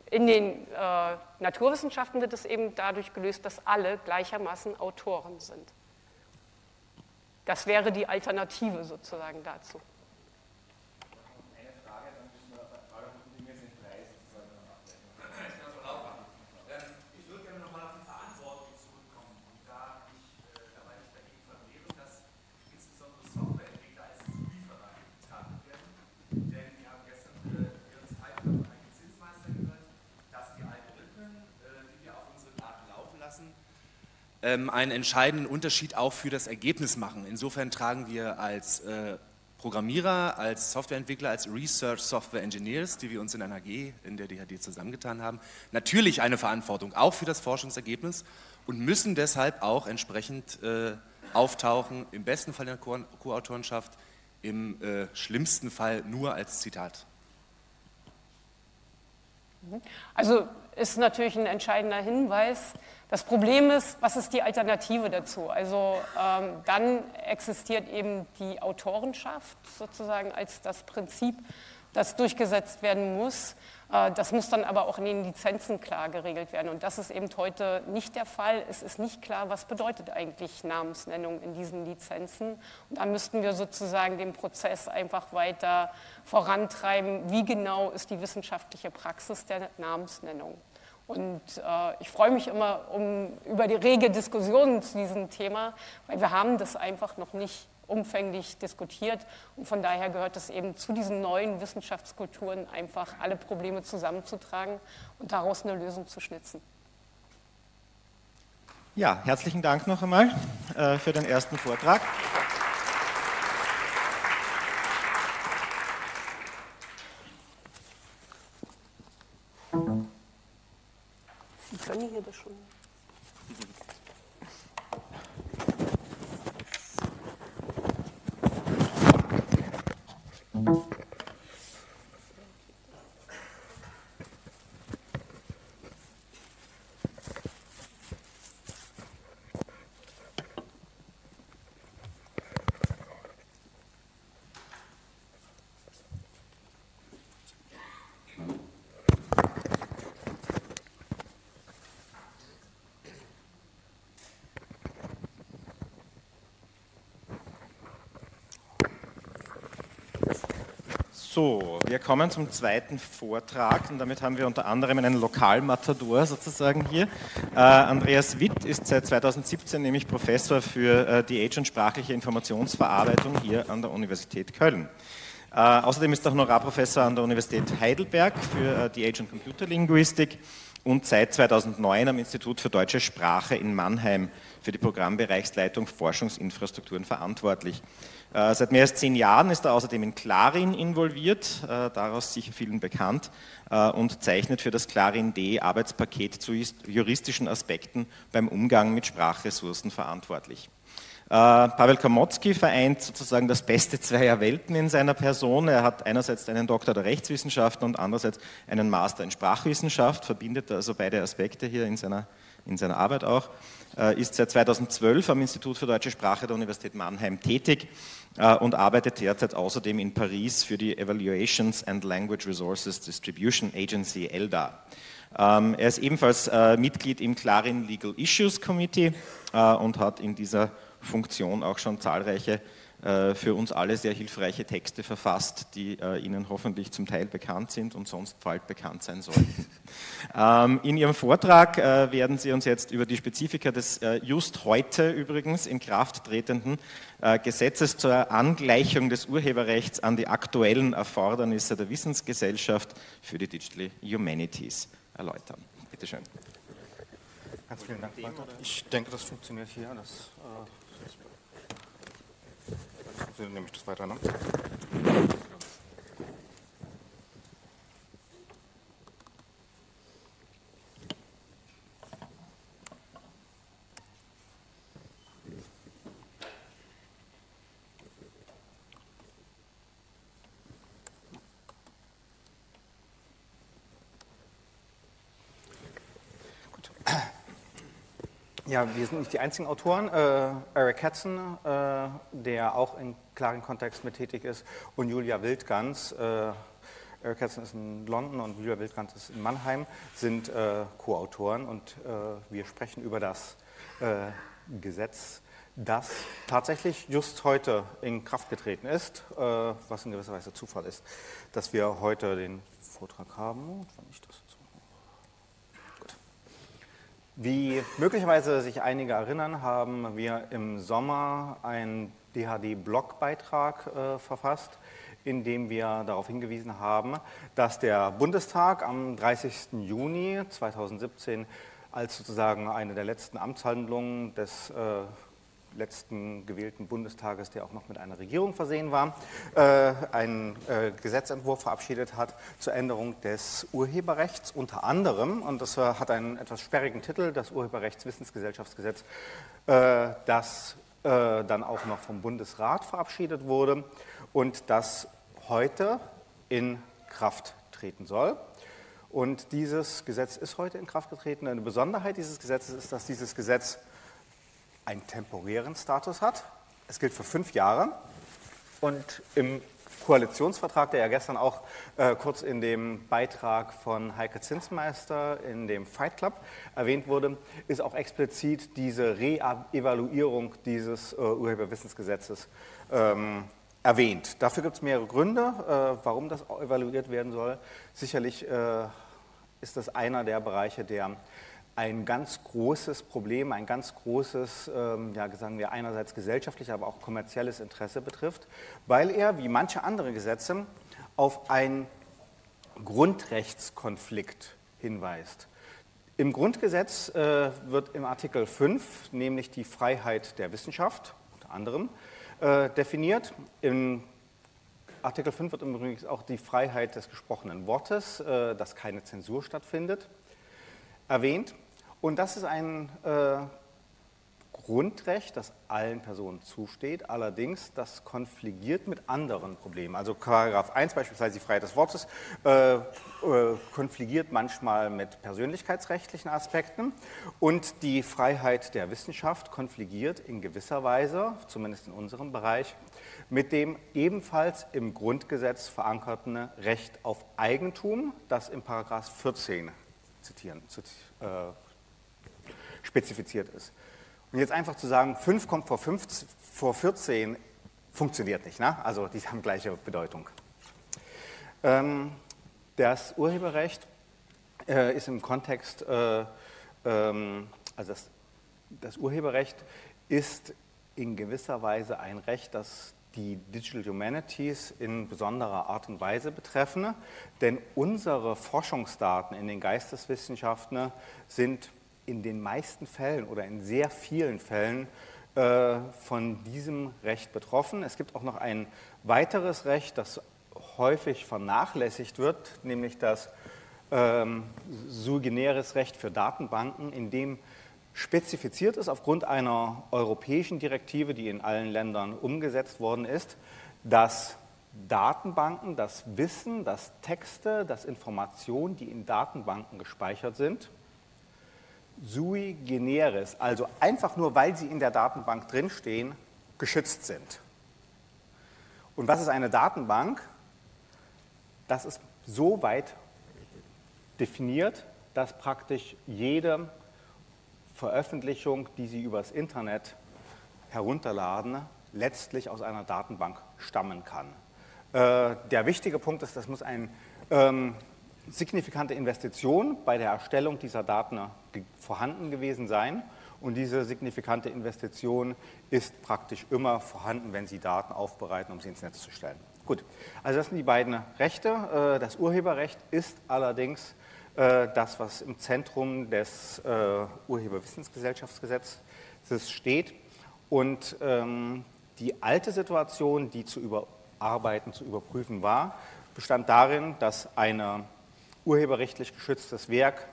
In den Naturwissenschaften wird es eben dadurch gelöst, dass alle gleichermaßen Autoren sind. Das wäre die Alternative sozusagen dazu.
Eine Frage, dann müssen wir alle guten Dinge sind drei sozusagen ableiten.
Ich würde gerne nochmal auf die Verantwortung zurückkommen. Und da weil ich dagegen verwehre, dass insbesondere Softwareentwickler als Zulieferer betrachtet werden. Denn wir haben gestern Ihren Teil von einem Zinsmeister gehört, dass die Algorithmen, die wir auf unsere Daten laufen lassen, einen entscheidenden Unterschied auch für das Ergebnis machen. Insofern tragen wir als Programmierer, als Softwareentwickler, als Research Software Engineers, die wir uns in einer AG, in der DHD zusammengetan haben, natürlich eine Verantwortung auch für das Forschungsergebnis und müssen deshalb auch entsprechend auftauchen, im besten Fall in der Co-Autorenschaft, im schlimmsten Fall nur als Zitat.
Also ist natürlich ein entscheidender Hinweis. Das Problem ist, was ist die Alternative dazu? Also dann existiert eben die Autorenschaft sozusagen als das Prinzip, das durchgesetzt werden muss. Das muss dann aber auch in den Lizenzen klar geregelt werden. Und das ist eben heute nicht der Fall. Es ist nicht klar, was bedeutet eigentlich Namensnennung in diesen Lizenzen. Und da müssten wir sozusagen den Prozess einfach weiter vorantreiben. Wie genau ist die wissenschaftliche Praxis der Namensnennung? Und ich freue mich immer über die rege Diskussionen zu diesem Thema, weil wir haben das einfach noch nicht umfänglich diskutiert und von daher gehört es eben zu diesen neuen Wissenschaftskulturen einfach alle Probleme zusammenzutragen und daraus eine Lösung zu schnitzen.
Ja, herzlichen Dank noch einmal für den ersten Vortrag.
Sie können hier das schon.
So, wir kommen zum zweiten Vortrag und damit haben wir unter anderem einen Lokalmatador sozusagen hier. Andreas Witt ist seit 2017 nämlich Professor für DH und sprachliche Informationsverarbeitung hier an der Universität Köln. Außerdem ist er Honorarprofessor an der Universität Heidelberg für DH und Computerlinguistik und seit 2009 am Institut für Deutsche Sprache in Mannheim für die Programmbereichsleitung Forschungsinfrastrukturen verantwortlich. Seit mehr als 10 Jahren ist er außerdem in Clarin involviert, daraus sicher vielen bekannt, und zeichnet für das Clarin-D Arbeitspaket zu juristischen Aspekten beim Umgang mit Sprachressourcen verantwortlich. Paweł Komocki vereint sozusagen das Beste zweier Welten in seiner Person. Er hat einerseits einen Doktor der Rechtswissenschaften und andererseits einen Master in Sprachwissenschaft, verbindet also beide Aspekte hier in seiner Arbeit auch, ist seit 2012 am Institut für Deutsche Sprache der Universität Mannheim tätig und arbeitet derzeit außerdem in Paris für die Evaluations and Language Resources Distribution Agency, ELDA. Er ist ebenfalls Mitglied im Clarin Legal Issues Committee und hat in dieser Funktion auch schon zahlreiche für uns alle sehr hilfreiche Texte verfasst, die Ihnen hoffentlich zum Teil bekannt sind und sonst bald bekannt sein sollten. In Ihrem Vortrag werden Sie uns jetzt über die Spezifika des just heute übrigens in Kraft tretenden Gesetzes zur Angleichung des Urheberrechts an die aktuellen Erfordernisse der Wissensgesellschaft für die Digital Humanities erläutern. Bitte schön.
Ganz vielen Dank, Walter. Ich denke, das funktioniert hier. Dann nehme ich das weiter, ne? Gut. Ja, wir sind nicht die einzigen Autoren. Eric Katzen, der auch im klaren Kontext mit tätig ist, und Julia Wildgans. Eric Katzen ist in London und Julia Wildgrant ist in Mannheim, sind Co-Autoren und wir sprechen über das Gesetz, das tatsächlich just heute in Kraft getreten ist, was in gewisser Weise Zufall ist, dass wir heute den Vortrag haben. Gut. Wie möglicherweise sich einige erinnern, haben wir im Sommer einen DHD-Blogbeitrag verfasst, in dem wir darauf hingewiesen haben, dass der Bundestag am 30. Juni 2017 als sozusagen eine der letzten Amtshandlungen des letzten gewählten Bundestages, der auch noch mit einer Regierung versehen war, einen Gesetzentwurf verabschiedet hat zur Änderung des Urheberrechts unter anderem, und das hat einen etwas sperrigen Titel, das Urheberrechtswissensgesellschaftsgesetz, das dann auch noch vom Bundesrat verabschiedet wurde und das heute in Kraft treten soll. Und dieses Gesetz ist heute in Kraft getreten. Eine Besonderheit dieses Gesetzes ist, dass dieses Gesetz einen temporären Status hat. Es gilt für 5 Jahre. Und im Koalitionsvertrag, der ja gestern auch kurz in dem Beitrag von Heike Zinsmeister in dem Fight Club erwähnt wurde, ist auch explizit diese Re-Evaluierung dieses Urheberwissensgesetzes erwähnt. Dafür gibt es mehrere Gründe, warum das evaluiert werden soll. Sicherlich ist das einer der Bereiche, der ein ganz großes Problem, ein ganz großes, ja, sagen wir einerseits gesellschaftliches, aber auch kommerzielles Interesse betrifft, weil er, wie manche andere Gesetze, auf einen Grundrechtskonflikt hinweist. Im Grundgesetz wird im Artikel 5 nämlich die Freiheit der Wissenschaft, unter anderem, definiert. Im Artikel 5 wird übrigens auch die Freiheit des gesprochenen Wortes, dass keine Zensur stattfindet, erwähnt. Und das ist ein Grundrecht, das allen Personen zusteht, allerdings das konfligiert mit anderen Problemen. Also Paragraph 1 beispielsweise die Freiheit des Wortes konfligiert manchmal mit persönlichkeitsrechtlichen Aspekten und die Freiheit der Wissenschaft konfligiert in gewisser Weise, zumindest in unserem Bereich, mit dem ebenfalls im Grundgesetz verankerten Recht auf Eigentum, das im Paragraph 14 spezifiziert ist. Und jetzt einfach zu sagen, 5 kommt vor 14, funktioniert nicht. Ne? Also die haben gleiche Bedeutung. Das Urheberrecht ist im Kontext, also das Urheberrecht ist in gewisser Weise ein Recht, das die Digital Humanities in besonderer Art und Weise betreffen, denn unsere Forschungsdaten in den Geisteswissenschaften sind in den meisten Fällen oder in sehr vielen Fällen von diesem Recht betroffen. Es gibt auch noch ein weiteres Recht, das häufig vernachlässigt wird, nämlich das sui generis Recht für Datenbanken, in dem spezifiziert ist aufgrund einer europäischen Direktive, die in allen Ländern umgesetzt worden ist, dass Datenbanken, das Wissen, dass Texte, dass Informationen, die in Datenbanken gespeichert sind, sui generis, also einfach nur, weil sie in der Datenbank drinstehen, geschützt sind. Und was ist eine Datenbank? Das ist so weit definiert, dass praktisch jede Veröffentlichung, die Sie übers Internet herunterladen, letztlich aus einer Datenbank stammen kann. Der wichtige Punkt ist, das muss eine signifikante Investition bei der Erstellung dieser Daten vorhanden gewesen sein. Und diese signifikante Investition ist praktisch immer vorhanden, wenn Sie Daten aufbereiten, um sie ins Netz zu stellen. Gut, also das sind die beiden Rechte. Das Urheberrecht ist allerdings das, was im Zentrum des Urheberwissensgesellschaftsgesetzes steht. Und die alte Situation, die zu überarbeiten, zu überprüfen war, bestand darin, dass ein urheberrechtlich geschütztes Werk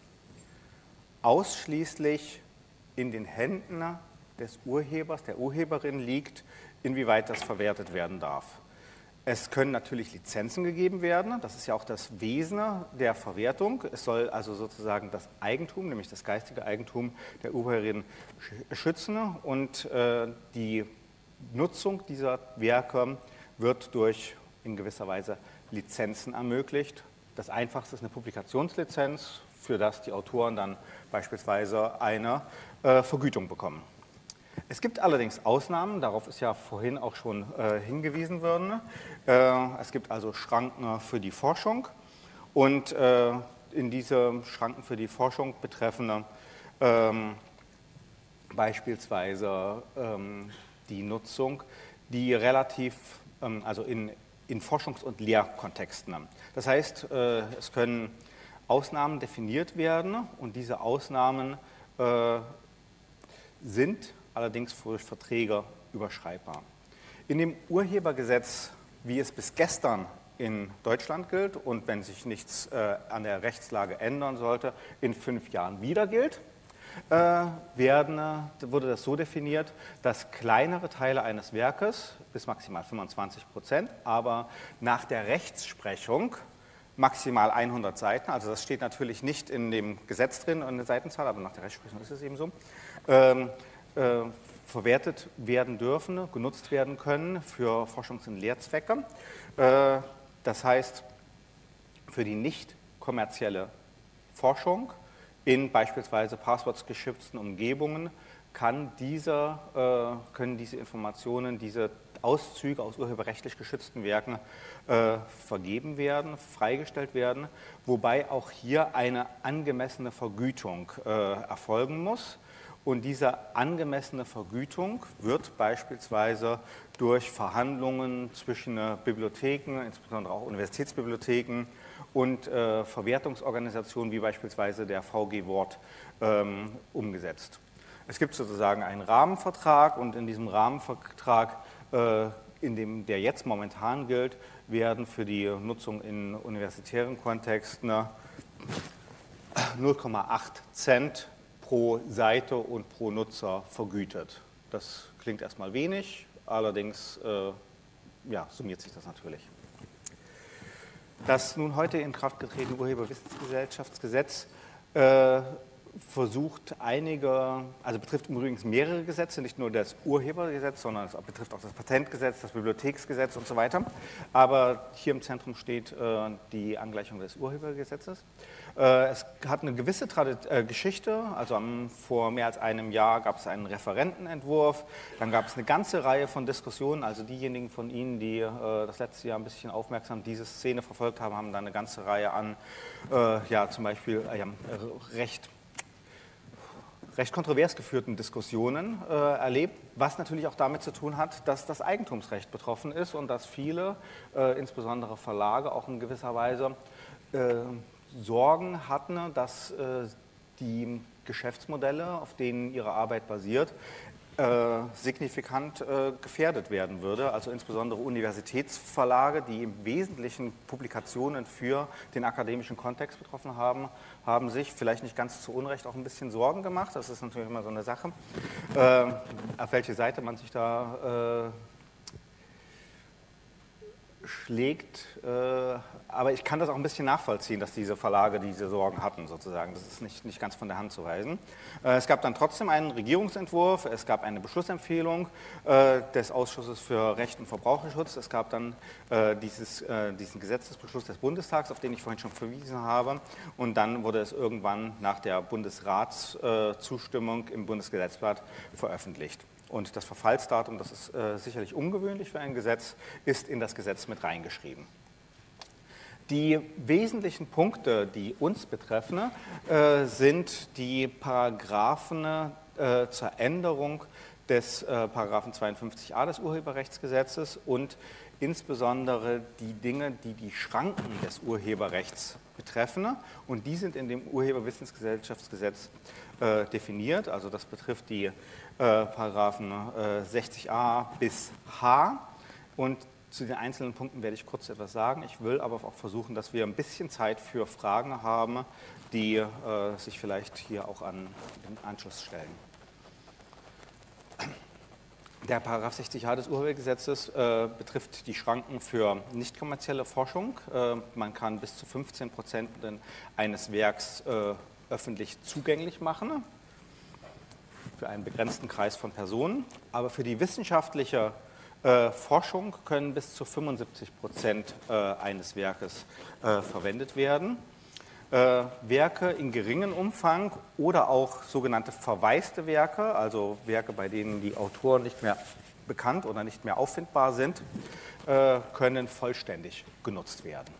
ausschließlich in den Händen des Urhebers, der Urheberin liegt, inwieweit das verwertet werden darf. Es können natürlich Lizenzen gegeben werden, das ist ja auch das Wesen der Verwertung. Es soll also sozusagen das Eigentum, nämlich das geistige Eigentum der Urheberin schützen und die Nutzung dieser Werke wird durch in gewisser Weise Lizenzen ermöglicht. Das einfachste ist eine Publikationslizenz, für das die Autoren dann beispielsweise eine Vergütung bekommen. Es gibt allerdings Ausnahmen, darauf ist ja vorhin auch schon hingewiesen worden. Es gibt also Schranken für die Forschung und in diese Schranken für die Forschung betreffende beispielsweise die Nutzung, die relativ, also in Forschungs- und Lehrkontexten. Das heißt, es können Ausnahmen definiert werden und diese Ausnahmen sind allerdings durch Verträge überschreibbar. In dem Urhebergesetz, wie es bis gestern in Deutschland gilt und wenn sich nichts an der Rechtslage ändern sollte, in 5 Jahren wieder gilt, wurde das so definiert, dass kleinere Teile eines Werkes bis maximal 25%, aber nach der Rechtsprechung maximal 100 Seiten, also das steht natürlich nicht in dem Gesetz drin, in der Seitenzahl, aber nach der Rechtsprechung ist es eben so, verwertet werden dürfen, genutzt werden können für Forschungs- und Lehrzwecke. Das heißt, für die nicht kommerzielle Forschung in beispielsweise passwortgeschützten Umgebungen können diese Informationen, diese Auszüge aus urheberrechtlich geschützten Werken vergeben werden, freigestellt werden, wobei auch hier eine angemessene Vergütung erfolgen muss. Und diese angemessene Vergütung wird beispielsweise durch Verhandlungen zwischen Bibliotheken, insbesondere auch Universitätsbibliotheken und Verwertungsorganisationen wie beispielsweise der VG Wort umgesetzt. Es gibt sozusagen einen Rahmenvertrag und in diesem Rahmenvertrag, der jetzt momentan gilt, werden für die Nutzung in universitären Kontexten 0,8 Cent pro Seite und pro Nutzer vergütet. Das klingt erstmal wenig, allerdings summiert sich das natürlich. Das nun heute in Kraft getretene Urheberwissensgesellschaftsgesetz versucht betrifft übrigens mehrere Gesetze, nicht nur das Urhebergesetz, sondern es betrifft auch das Patentgesetz, das Bibliotheksgesetz und so weiter. Aber hier im Zentrum steht die Angleichung des Urhebergesetzes. Es hat eine gewisse Geschichte, also vor mehr als einem Jahr gab es einen Referentenentwurf, dann gab es eine ganze Reihe von Diskussionen, also diejenigen von Ihnen, die das letzte Jahr ein bisschen aufmerksam diese Szene verfolgt haben, haben da eine ganze Reihe an, zum Beispiel recht kontrovers geführten Diskussionen erlebt, was natürlich auch damit zu tun hat, dass das Eigentumsrecht betroffen ist und dass viele, insbesondere Verlage, auch in gewisser Weise Sorgen hatten, dass die Geschäftsmodelle, auf denen ihre Arbeit basiert, signifikant gefährdet werden würde. Also insbesondere Universitätsverlage, die im Wesentlichen Publikationen für den akademischen Kontext betroffen haben, haben sich vielleicht nicht ganz zu Unrecht auch ein bisschen Sorgen gemacht. Das ist natürlich immer so eine Sache, auf welche Seite man sich da schlägt, aber ich kann das auch ein bisschen nachvollziehen, dass diese Verlage diese Sorgen hatten, sozusagen. Das ist nicht ganz von der Hand zu weisen. Es gab dann trotzdem einen Regierungsentwurf, es gab eine Beschlussempfehlung des Ausschusses für Recht und Verbraucherschutz, es gab dann diesen Gesetzesbeschluss des Bundestags, auf den ich vorhin schon verwiesen habe, und dann wurde es irgendwann nach der Bundesratszustimmung im Bundesgesetzblatt veröffentlicht. Und das Verfallsdatum, das ist sicherlich ungewöhnlich für ein Gesetz, ist in das Gesetz mit reingeschrieben. Die wesentlichen Punkte, die uns betreffen, sind die Paragraphen zur Änderung des Paragraphen 52a des Urheberrechtsgesetzes und insbesondere die Dinge, die die Schranken des Urheberrechts betreffen. Und die sind in dem Urheberwissensgesellschaftsgesetz definiert. Also das betrifft die Paragraphen 60a bis h. Und zu den einzelnen Punkten werde ich kurz etwas sagen. Ich will aber auch versuchen, dass wir ein bisschen Zeit für Fragen haben, die sich vielleicht hier auch an den Anschluss stellen. Der Paragraph 60h des Urhebergesetzes betrifft die Schranken für nicht kommerzielle Forschung. Man kann bis zu 15% eines Werks öffentlich zugänglich machen, für einen begrenzten Kreis von Personen. Aber für die wissenschaftliche Forschung können bis zu 75% eines Werkes verwendet werden. Werke in geringem Umfang oder auch sogenannte verwaiste Werke, also Werke, bei denen die Autoren nicht mehr bekannt oder nicht mehr auffindbar sind, können vollständig genutzt werden.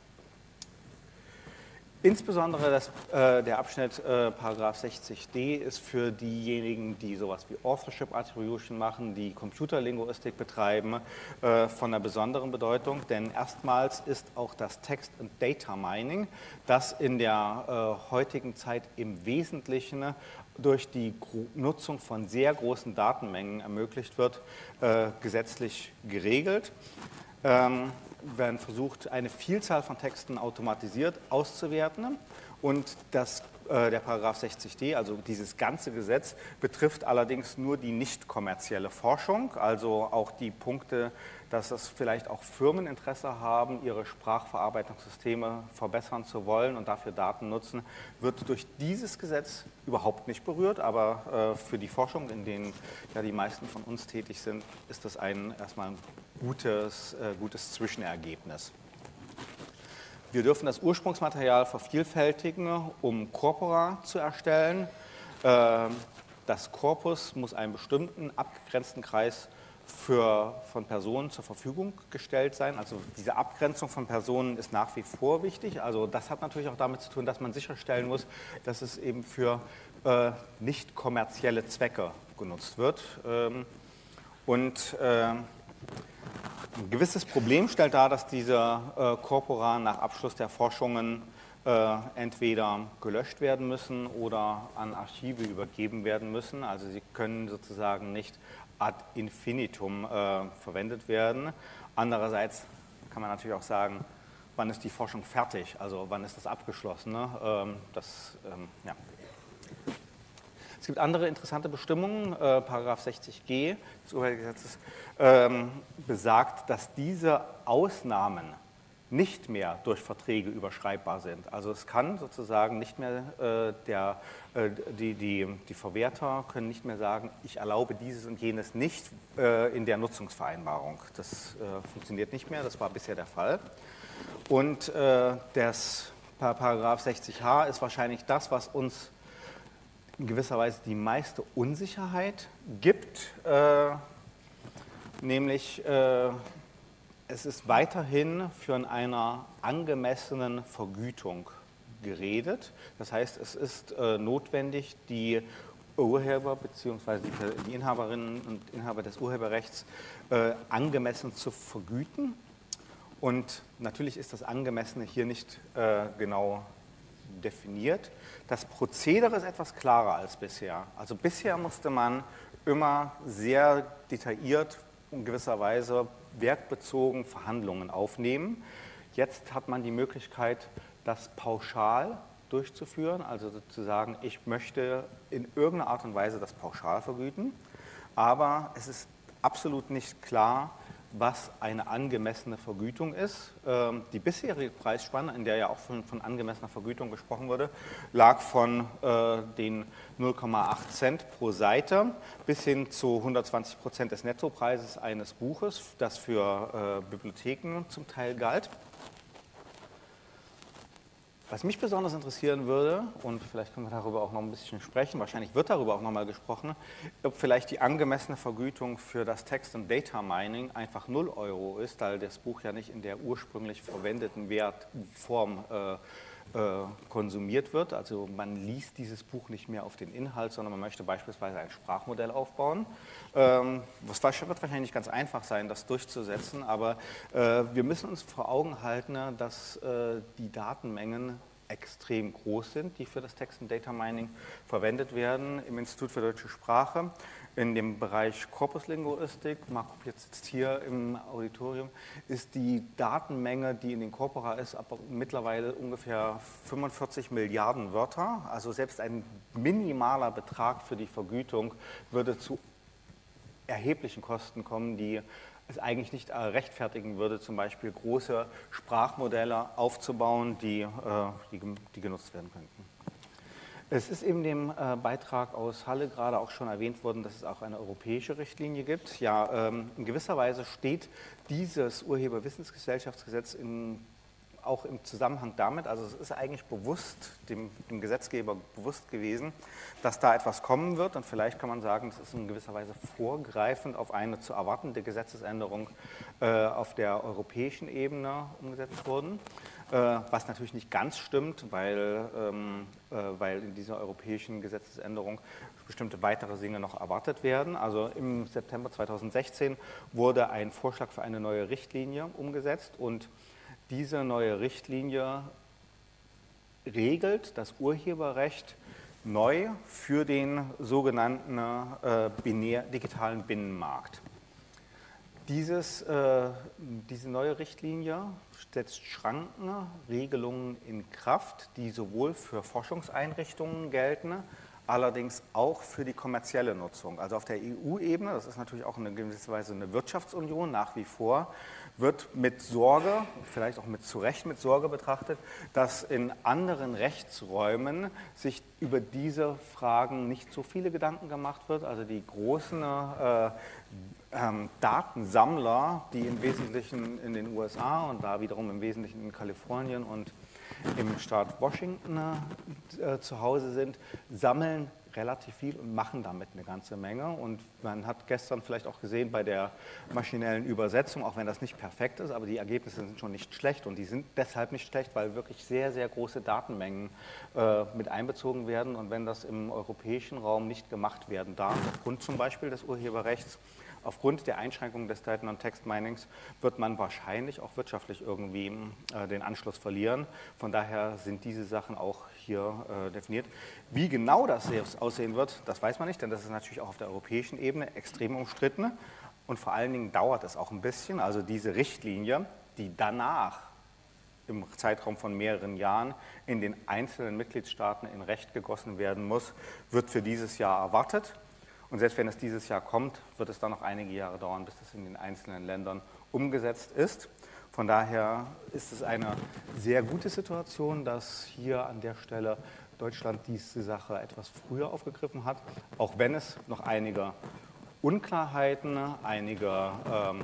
Insbesondere der Abschnitt Paragraph 60d ist für diejenigen, die sowas wie Authorship Attribution machen, die Computerlinguistik betreiben, von einer besonderen Bedeutung, denn erstmals ist auch das Text- und Data Mining, das in der heutigen Zeit im Wesentlichen durch die Nutzung von sehr großen Datenmengen ermöglicht wird, gesetzlich geregelt. Werden versucht, eine Vielzahl von Texten automatisiert auszuwerten und der Paragraph 60d, also dieses ganze Gesetz, betrifft allerdings nur die nicht kommerzielle Forschung, also auch die Punkte, dass es vielleicht auch Firmen Interesse haben, ihre Sprachverarbeitungssysteme verbessern zu wollen und dafür Daten nutzen, wird durch dieses Gesetz überhaupt nicht berührt, aber für die Forschung, in denen ja die meisten von uns tätig sind, ist das erstmal ein gutes Zwischenergebnis. Wir dürfen das Ursprungsmaterial vervielfältigen, um Corpora zu erstellen. Das Korpus muss einem bestimmten abgegrenzten Kreis von Personen zur Verfügung gestellt sein. Also diese Abgrenzung von Personen ist nach wie vor wichtig. Also das hat natürlich auch damit zu tun, dass man sicherstellen muss, dass es eben für nicht kommerzielle Zwecke genutzt wird. Ein gewisses Problem stellt dar, dass diese Corpora nach Abschluss der Forschungen entweder gelöscht werden müssen oder an Archive übergeben werden müssen. Also sie können sozusagen nicht ad infinitum verwendet werden. Andererseits kann man natürlich auch sagen, wann ist die Forschung fertig, also wann ist das abgeschlossen. Ne? Ja. Es gibt andere interessante Bestimmungen. Paragraph 60g des Urhebergesetzes besagt, dass diese Ausnahmen nicht mehr durch Verträge überschreibbar sind. Also es kann sozusagen nicht mehr, die Verwerter können nicht mehr sagen, ich erlaube dieses und jenes nicht in der Nutzungsvereinbarung. Das funktioniert nicht mehr, das war bisher der Fall. Und das Paragraph 60h ist wahrscheinlich das, was uns in gewisser Weise die meiste Unsicherheit gibt, nämlich es ist weiterhin von einer angemessenen Vergütung geredet. Das heißt, es ist notwendig, die Urheber bzw. die Inhaberinnen und Inhaber des Urheberrechts angemessen zu vergüten. Und natürlich ist das Angemessene hier nicht genau definiert. Das Prozedere ist etwas klarer als bisher. Also bisher musste man immer sehr detailliert in gewisser Weise werkbezogen Verhandlungen aufnehmen. Jetzt hat man die Möglichkeit, das pauschal durchzuführen, also zu sagen, ich möchte in irgendeiner Art und Weise das pauschal vergüten, aber es ist absolut nicht klar, was eine angemessene Vergütung ist. Die bisherige Preisspanne, in der ja auch von angemessener Vergütung gesprochen wurde, lag von den 0,8 Cent pro Seite bis hin zu 120% des Nettopreises eines Buches, das für Bibliotheken zum Teil galt. Was mich besonders interessieren würde, und vielleicht können wir darüber auch noch ein bisschen sprechen, wahrscheinlich wird darüber auch noch mal gesprochen, ob vielleicht die angemessene Vergütung für das Text- und Data Mining einfach 0 € ist, weil das Buch ja nicht in der ursprünglich verwendeten Wertform konsumiert wird. Also man liest dieses Buch nicht mehr auf den Inhalt, sondern man möchte beispielsweise ein Sprachmodell aufbauen. Das wird wahrscheinlich nicht ganz einfach sein, das durchzusetzen, aber wir müssen uns vor Augen halten, dass die Datenmengen extrem groß sind, die für das Text- und Data Mining verwendet werden im Institut für Deutsche Sprache. In dem Bereich Korpuslinguistik, Marco sitzt hier im Auditorium, ist die Datenmenge, die in den Corpora ist, aber mittlerweile ungefähr 45 Milliarden Wörter. Also selbst ein minimaler Betrag für die Vergütung würde zu erheblichen Kosten kommen, die es eigentlich nicht rechtfertigen würde, zum Beispiel große Sprachmodelle aufzubauen, die genutzt werden könnten. Es ist eben dem Beitrag aus Halle gerade auch schon erwähnt worden, dass es auch eine europäische Richtlinie gibt. Ja, in gewisser Weise steht dieses Urheberwissensgesellschaftsgesetz auch im Zusammenhang damit, also es ist eigentlich bewusst, dem Gesetzgeber bewusst gewesen, dass da etwas kommen wird und vielleicht kann man sagen, das ist in gewisser Weise vorgreifend auf eine zu erwartende Gesetzesänderung auf der europäischen Ebene umgesetzt wurden. Was natürlich nicht ganz stimmt, weil in dieser europäischen Gesetzesänderung bestimmte weitere Dinge noch erwartet werden. Also im September 2016 wurde ein Vorschlag für eine neue Richtlinie umgesetzt und diese neue Richtlinie regelt das Urheberrecht neu für den sogenannten digitalen Binnenmarkt. Diese neue Richtlinie setzt Schranken, Regelungen in Kraft, die sowohl für Forschungseinrichtungen gelten, allerdings auch für die kommerzielle Nutzung. Also auf der EU-Ebene, das ist natürlich auch in gewisser Weise eine Wirtschaftsunion nach wie vor, wird mit Sorge, vielleicht auch zu Recht mit Sorge betrachtet, dass in anderen Rechtsräumen sich über diese Fragen nicht so viele Gedanken gemacht wird. Also die großen Datensammler, die im Wesentlichen in den USA und da wiederum im Wesentlichen in Kalifornien und im Staat Washington zu Hause sind, sammeln relativ viel und machen damit eine ganze Menge. Und man hat gestern vielleicht auch gesehen bei der maschinellen Übersetzung, auch wenn das nicht perfekt ist, aber die Ergebnisse sind schon nicht schlecht. Und die sind deshalb nicht schlecht, weil wirklich sehr, sehr große Datenmengen mit einbezogen werden. Und wenn das im europäischen Raum nicht gemacht werden darf, aufgrund zum Beispiel des Urheberrechts, aufgrund der Einschränkungen des Daten- und Textminings wird man wahrscheinlich auch wirtschaftlich irgendwie den Anschluss verlieren. Von daher sind diese Sachen auch hier definiert. Wie genau das aussehen wird, das weiß man nicht, denn das ist natürlich auch auf der europäischen Ebene extrem umstritten. Und vor allen Dingen dauert es auch ein bisschen. Also diese Richtlinie, die danach im Zeitraum von mehreren Jahren in den einzelnen Mitgliedstaaten in Recht gegossen werden muss, wird für dieses Jahr erwartet. Und selbst wenn es dieses Jahr kommt, wird es dann noch einige Jahre dauern, bis es in den einzelnen Ländern umgesetzt ist. Von daher ist es eine sehr gute Situation, dass hier an der Stelle Deutschland diese Sache etwas früher aufgegriffen hat, auch wenn es noch einige Unklarheiten, einige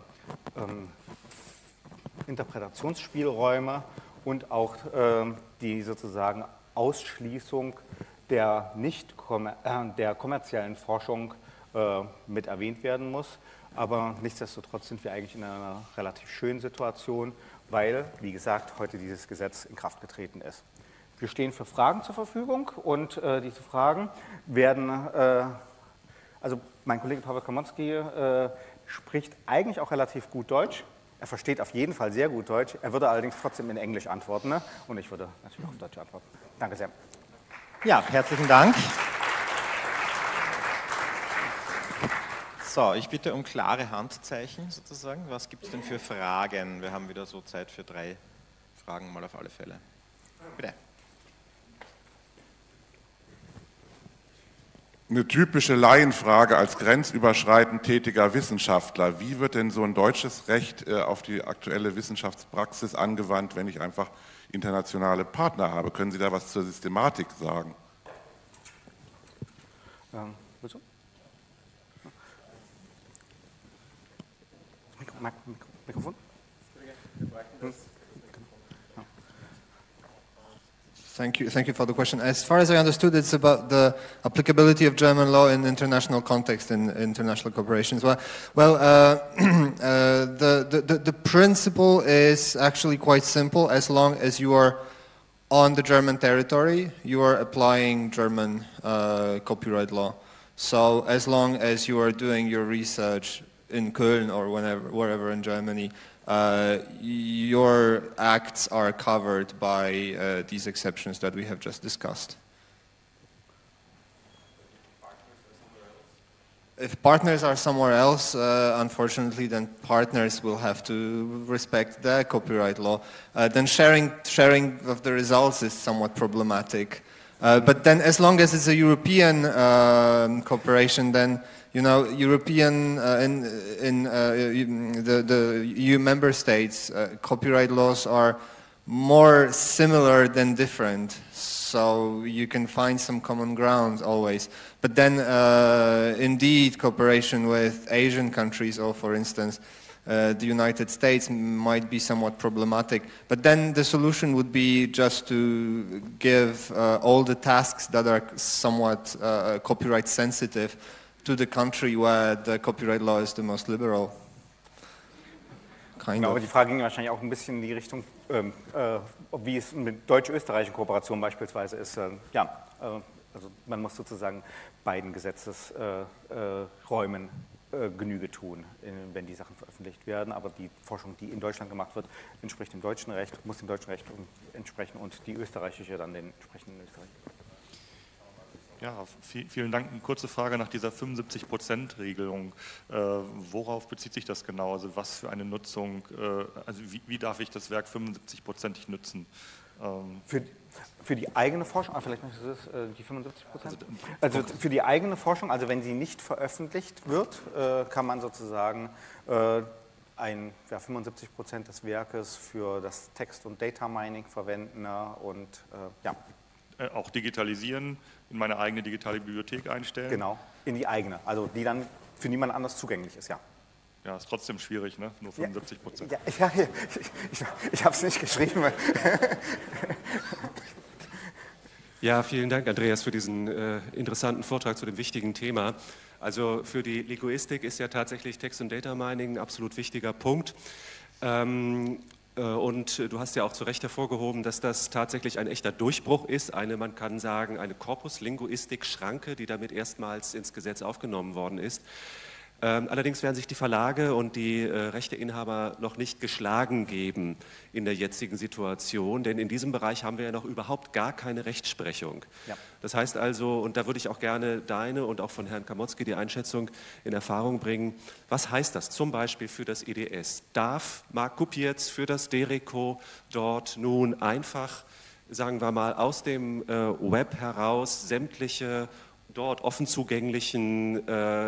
Interpretationsspielräume und auch die sozusagen Ausschließung der kommerziellen Forschung mit erwähnt werden muss. Aber nichtsdestotrotz sind wir eigentlich in einer relativ schönen Situation, weil, wie gesagt, heute dieses Gesetz in Kraft getreten ist. Wir stehen für Fragen zur Verfügung und diese Fragen werden, also mein Kollege Paweł Komorski spricht eigentlich auch relativ gut Deutsch. Er versteht auf jeden Fall sehr gut Deutsch. Er würde allerdings trotzdem in Englisch antworten, ne? Und ich würde natürlich auch auf Deutsch antworten. Danke sehr.
Ja, herzlichen Dank. So, ich bitte um klare Handzeichen sozusagen. Was gibt es denn für Fragen? Wir haben wieder so Zeit für 3 Fragen mal auf alle Fälle. Bitte.
Eine typische Laienfrage als grenzüberschreitend tätiger Wissenschaftler. Wie wird denn so ein deutsches Recht auf die aktuelle Wissenschaftspraxis angewandt, wenn ich einfach internationale Partner habe? Können Sie da was zur Systematik sagen?
Willst du? Mikrofon?
Thank you for the question. As far as I understood, it's about the applicability of German law in international context in international corporations. The principle is actually quite simple. As long as you are on the German territory, you are applying German copyright law. So as long as you are doing your research in Köln or wherever in Germany, your acts are covered by these exceptions that we have just discussed. If partners are somewhere else, unfortunately, then partners will have to respect their copyright law. Then sharing of the results is somewhat problematic. But then, as long as it's a European cooperation, then European in the EU member states, copyright laws are more similar than different. So you can find some common ground always. But then indeed cooperation with Asian countries, or for instance the United States, might be somewhat problematic. But then the solution would be just to give all the tasks that are somewhat copyright sensitive to the country where the copyright law is the most liberal.
Genau, aber die Frage ging wahrscheinlich auch ein bisschen in die Richtung, wie es mit deutsch-österreichischen Kooperationen beispielsweise ist. Also man muss sozusagen beiden Gesetzesräumen Genüge tun, wenn die Sachen veröffentlicht werden. Aber die Forschung, die in Deutschland gemacht wird, entspricht dem deutschen Recht, muss dem deutschen Recht entsprechen und die österreichische dann den entsprechenden Österreich.
Ja, vielen Dank. Eine kurze Frage nach dieser 75%-Regelung. Worauf bezieht sich das genau? Also was für eine Nutzung, also wie darf ich das Werk 75%ig nutzen?
Für die eigene Forschung, vielleicht möchtest du das, die 75%? Also für die eigene Forschung, also wenn sie nicht veröffentlicht wird, kann man sozusagen 75% des Werkes für das Text- und Data Mining verwenden und ja.
Auch digitalisieren, in meine eigene digitale Bibliothek einstellen?
Genau, in die eigene, also die dann für niemand anders zugänglich ist, ja.
Ja, ist trotzdem schwierig, ne? Nur 75%.
Ja, ich habe es nicht geschrieben.
Ja, vielen Dank, Andreas, für diesen interessanten Vortrag zu dem wichtigen Thema. Also für die Linguistik ist ja tatsächlich Text- und Data Mining ein absolut wichtiger Punkt. Und du hast ja auch zu Recht hervorgehoben, dass das tatsächlich ein echter Durchbruch ist, man kann sagen, eine Korpuslinguistik-Schranke, die damit erstmals ins Gesetz aufgenommen worden ist. Allerdings werden sich die Verlage und die Rechteinhaber noch nicht geschlagen geben in der jetzigen Situation, denn in diesem Bereich haben wir ja noch überhaupt gar keine Rechtsprechung. Ja. Das heißt also, und da würde ich auch gerne deine und auch von Herrn Kamotzky die Einschätzung in Erfahrung bringen, was heißt das zum Beispiel für das IDS? Darf Marc Kupierz für das DERECO dort nun einfach, sagen wir mal, aus dem Web heraus sämtliche dort offen zugänglichen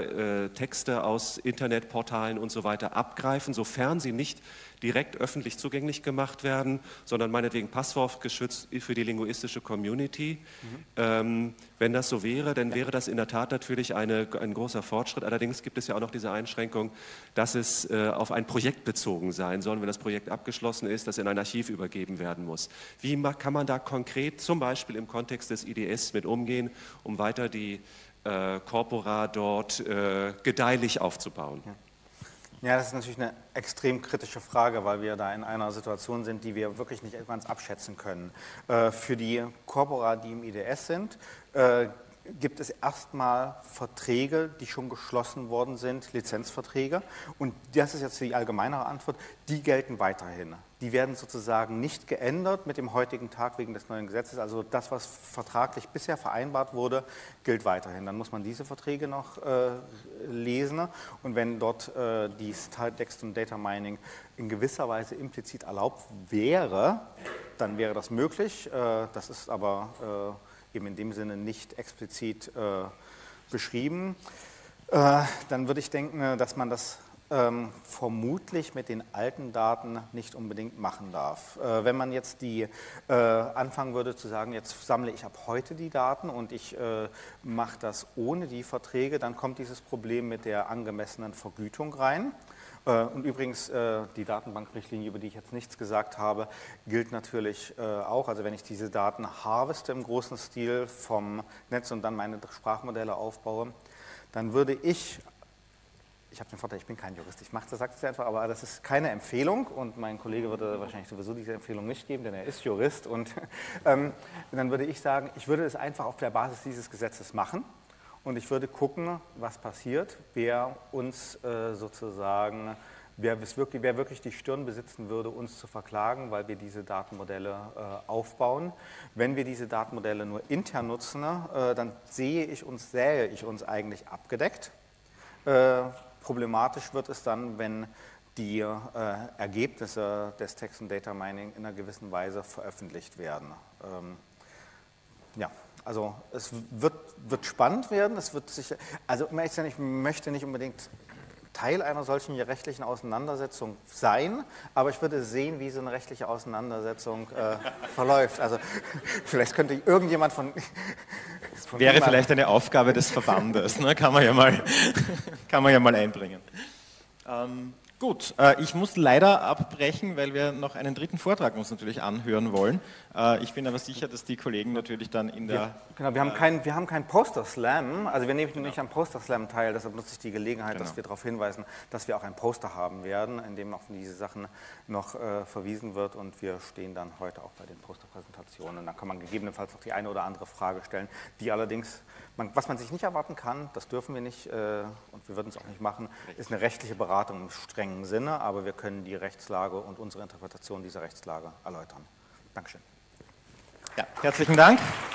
Texte aus Internetportalen und so weiter abgreifen, sofern sie nicht direkt öffentlich zugänglich gemacht werden, sondern meinetwegen passwortgeschützt für die linguistische Community. Wenn das so wäre, dann wäre das in der Tat natürlich ein großer Fortschritt. Allerdings gibt es ja auch noch diese Einschränkung, dass es auf ein Projekt bezogen sein soll, wenn das Projekt abgeschlossen ist, das in ein Archiv übergeben werden muss. Wie kann man da konkret zum Beispiel im Kontext des IDS mit umgehen, um weiter die Corpora dort gedeihlich aufzubauen?
Ja, das ist natürlich eine extrem kritische Frage, weil wir da in einer Situation sind, die wir wirklich nicht ganz abschätzen können. Für die Corpora, die im IDS sind, gibt es erstmal Verträge, die schon geschlossen worden sind, Lizenzverträge. Und das ist jetzt die allgemeinere Antwort, die gelten weiterhin. Die werden sozusagen nicht geändert mit dem heutigen Tag wegen des neuen Gesetzes. Also das, was vertraglich bisher vereinbart wurde, gilt weiterhin. Dann muss man diese Verträge noch lesen. Und wenn dort die Text- und Data Mining in gewisser Weise implizit erlaubt wäre, dann wäre das möglich. Das ist aber eben in dem Sinne nicht explizit beschrieben. Dann würde ich denken, dass man das vermutlich mit den alten Daten nicht unbedingt machen darf. Wenn man jetzt anfangen würde zu sagen, jetzt sammle ich ab heute die Daten und ich mache das ohne die Verträge, dann kommt dieses Problem mit der angemessenen Vergütung rein. Und übrigens, die Datenbankrichtlinie, über die ich jetzt nichts gesagt habe, gilt natürlich auch. Also wenn ich diese Daten harveste im großen Stil vom Netz und dann meine Sprachmodelle aufbaue, dann würde ich habe den Vorteil, ich bin kein Jurist, ich sage es einfach, aber das ist keine Empfehlung und mein Kollege würde wahrscheinlich sowieso diese Empfehlung nicht geben, denn er ist Jurist und dann würde ich sagen, ich würde es einfach auf der Basis dieses Gesetzes machen. Und ich würde gucken, was passiert, wer uns sozusagen, wer wirklich die Stirn besitzen würde, uns zu verklagen, weil wir diese Datenmodelle aufbauen. Wenn wir diese Datenmodelle nur intern nutzen, dann sähe ich uns eigentlich abgedeckt. Problematisch wird es dann, wenn die Ergebnisse des Text- und Data Mining in einer gewissen Weise veröffentlicht werden. Ja. Also es wird spannend werden, es wird sicher, also ich möchte nicht unbedingt Teil einer solchen rechtlichen Auseinandersetzung sein, aber ich würde sehen, wie so eine rechtliche Auseinandersetzung verläuft. Also vielleicht könnte irgendjemand von
Wäre vielleicht eine Aufgabe des Verbandes, ne? Kann man ja mal einbringen. Gut, ich muss leider abbrechen, weil wir noch einen dritten Vortrag uns natürlich anhören wollen. Ich bin aber sicher, dass die Kollegen natürlich dann in der...
Genau, wir haben keinen Poster-Slam, also wir nehmen nicht am Poster-Slam teil, deshalb nutze ich die Gelegenheit, dass wir darauf hinweisen, dass wir auch ein Poster haben werden, in dem auf diese Sachen noch verwiesen wird, und wir stehen dann heute auch bei den Posterpräsentationen. Dann kann man gegebenenfalls noch die eine oder andere Frage stellen, die allerdings, was man sich nicht erwarten kann, das dürfen wir nicht und wir würden es auch nicht machen, ist eine rechtliche Beratung im strengen Sinne, aber wir können die Rechtslage und unsere Interpretation dieser Rechtslage erläutern. Dankeschön.
Ja, herzlichen Dank.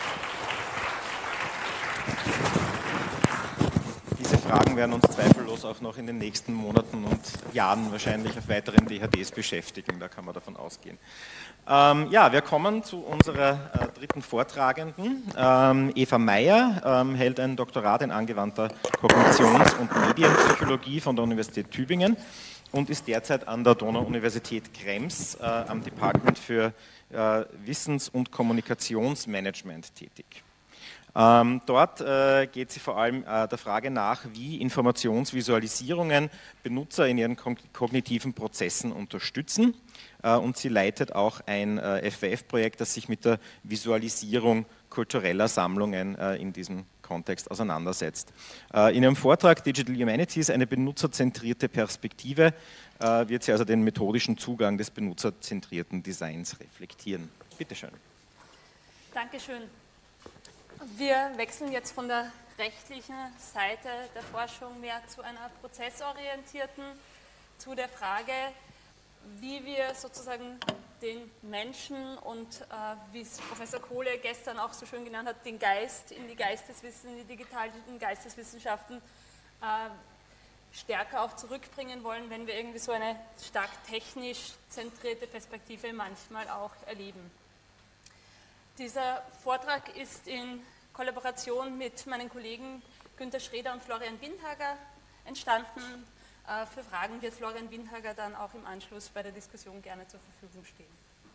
Diese Fragen werden uns zweifellos auch noch in den nächsten Monaten und Jahren wahrscheinlich auf weiteren DHDs beschäftigen, da kann man davon ausgehen. Ja, wir kommen zu unserer dritten Vortragenden. Eva Meyer hält ein Doktorat in angewandter Kognitions- und Medienpsychologie von der Universität Tübingen und ist derzeit an der Donau-Universität Krems am Department für Wissens- und Kommunikationsmanagement tätig. Dort geht sie vor allem der Frage nach, wie Informationsvisualisierungen Benutzer in ihren kognitiven Prozessen unterstützen, und sie leitet auch ein FWF-Projekt, das sich mit der Visualisierung kultureller Sammlungen in diesem Kontext auseinandersetzt. In ihrem Vortrag Digital Humanities, eine benutzerzentrierte Perspektive, wird sie also den methodischen Zugang des benutzerzentrierten Designs reflektieren. Bitte schön.
Dankeschön. Wir wechseln jetzt von der rechtlichen Seite der Forschung mehr zu einer prozessorientierten, zu der Frage, wie wir sozusagen den Menschen und, wie es Professor Kohle gestern auch so schön genannt hat, den Geist in die in die digitalen Geisteswissenschaften stärker auch zurückbringen wollen, wenn wir irgendwie so eine stark technisch zentrierte Perspektive manchmal auch erleben. Dieser Vortrag ist in Kollaboration mit meinen Kollegen Günter Schreder und Florian Windhager entstanden. Für Fragen wird Florian Windhager dann auch im Anschluss bei der Diskussion gerne zur Verfügung stehen.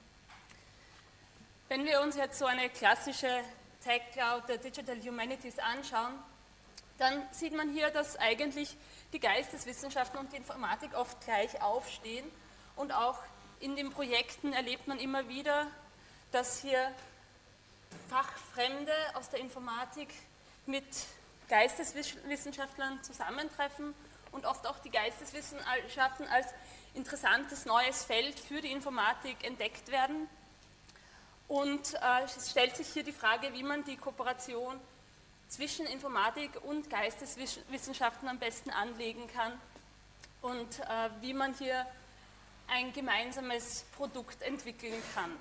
Wenn wir uns jetzt so eine klassische Tech Cloud der Digital Humanities anschauen, dann sieht man hier, dass eigentlich die Geisteswissenschaften und die Informatik oft gleich aufstehen, und auch in den Projekten erlebt man immer wieder, dass hier Fachfremde aus der Informatik mit Geisteswissenschaftlern zusammentreffen und oft auch die Geisteswissenschaften als interessantes neues Feld für die Informatik entdeckt werden. Und es stellt sich hier die Frage, wie man die Kooperation zwischen Informatik und Geisteswissenschaften am besten anlegen kann und wie man hier ein gemeinsames Produkt entwickeln kann.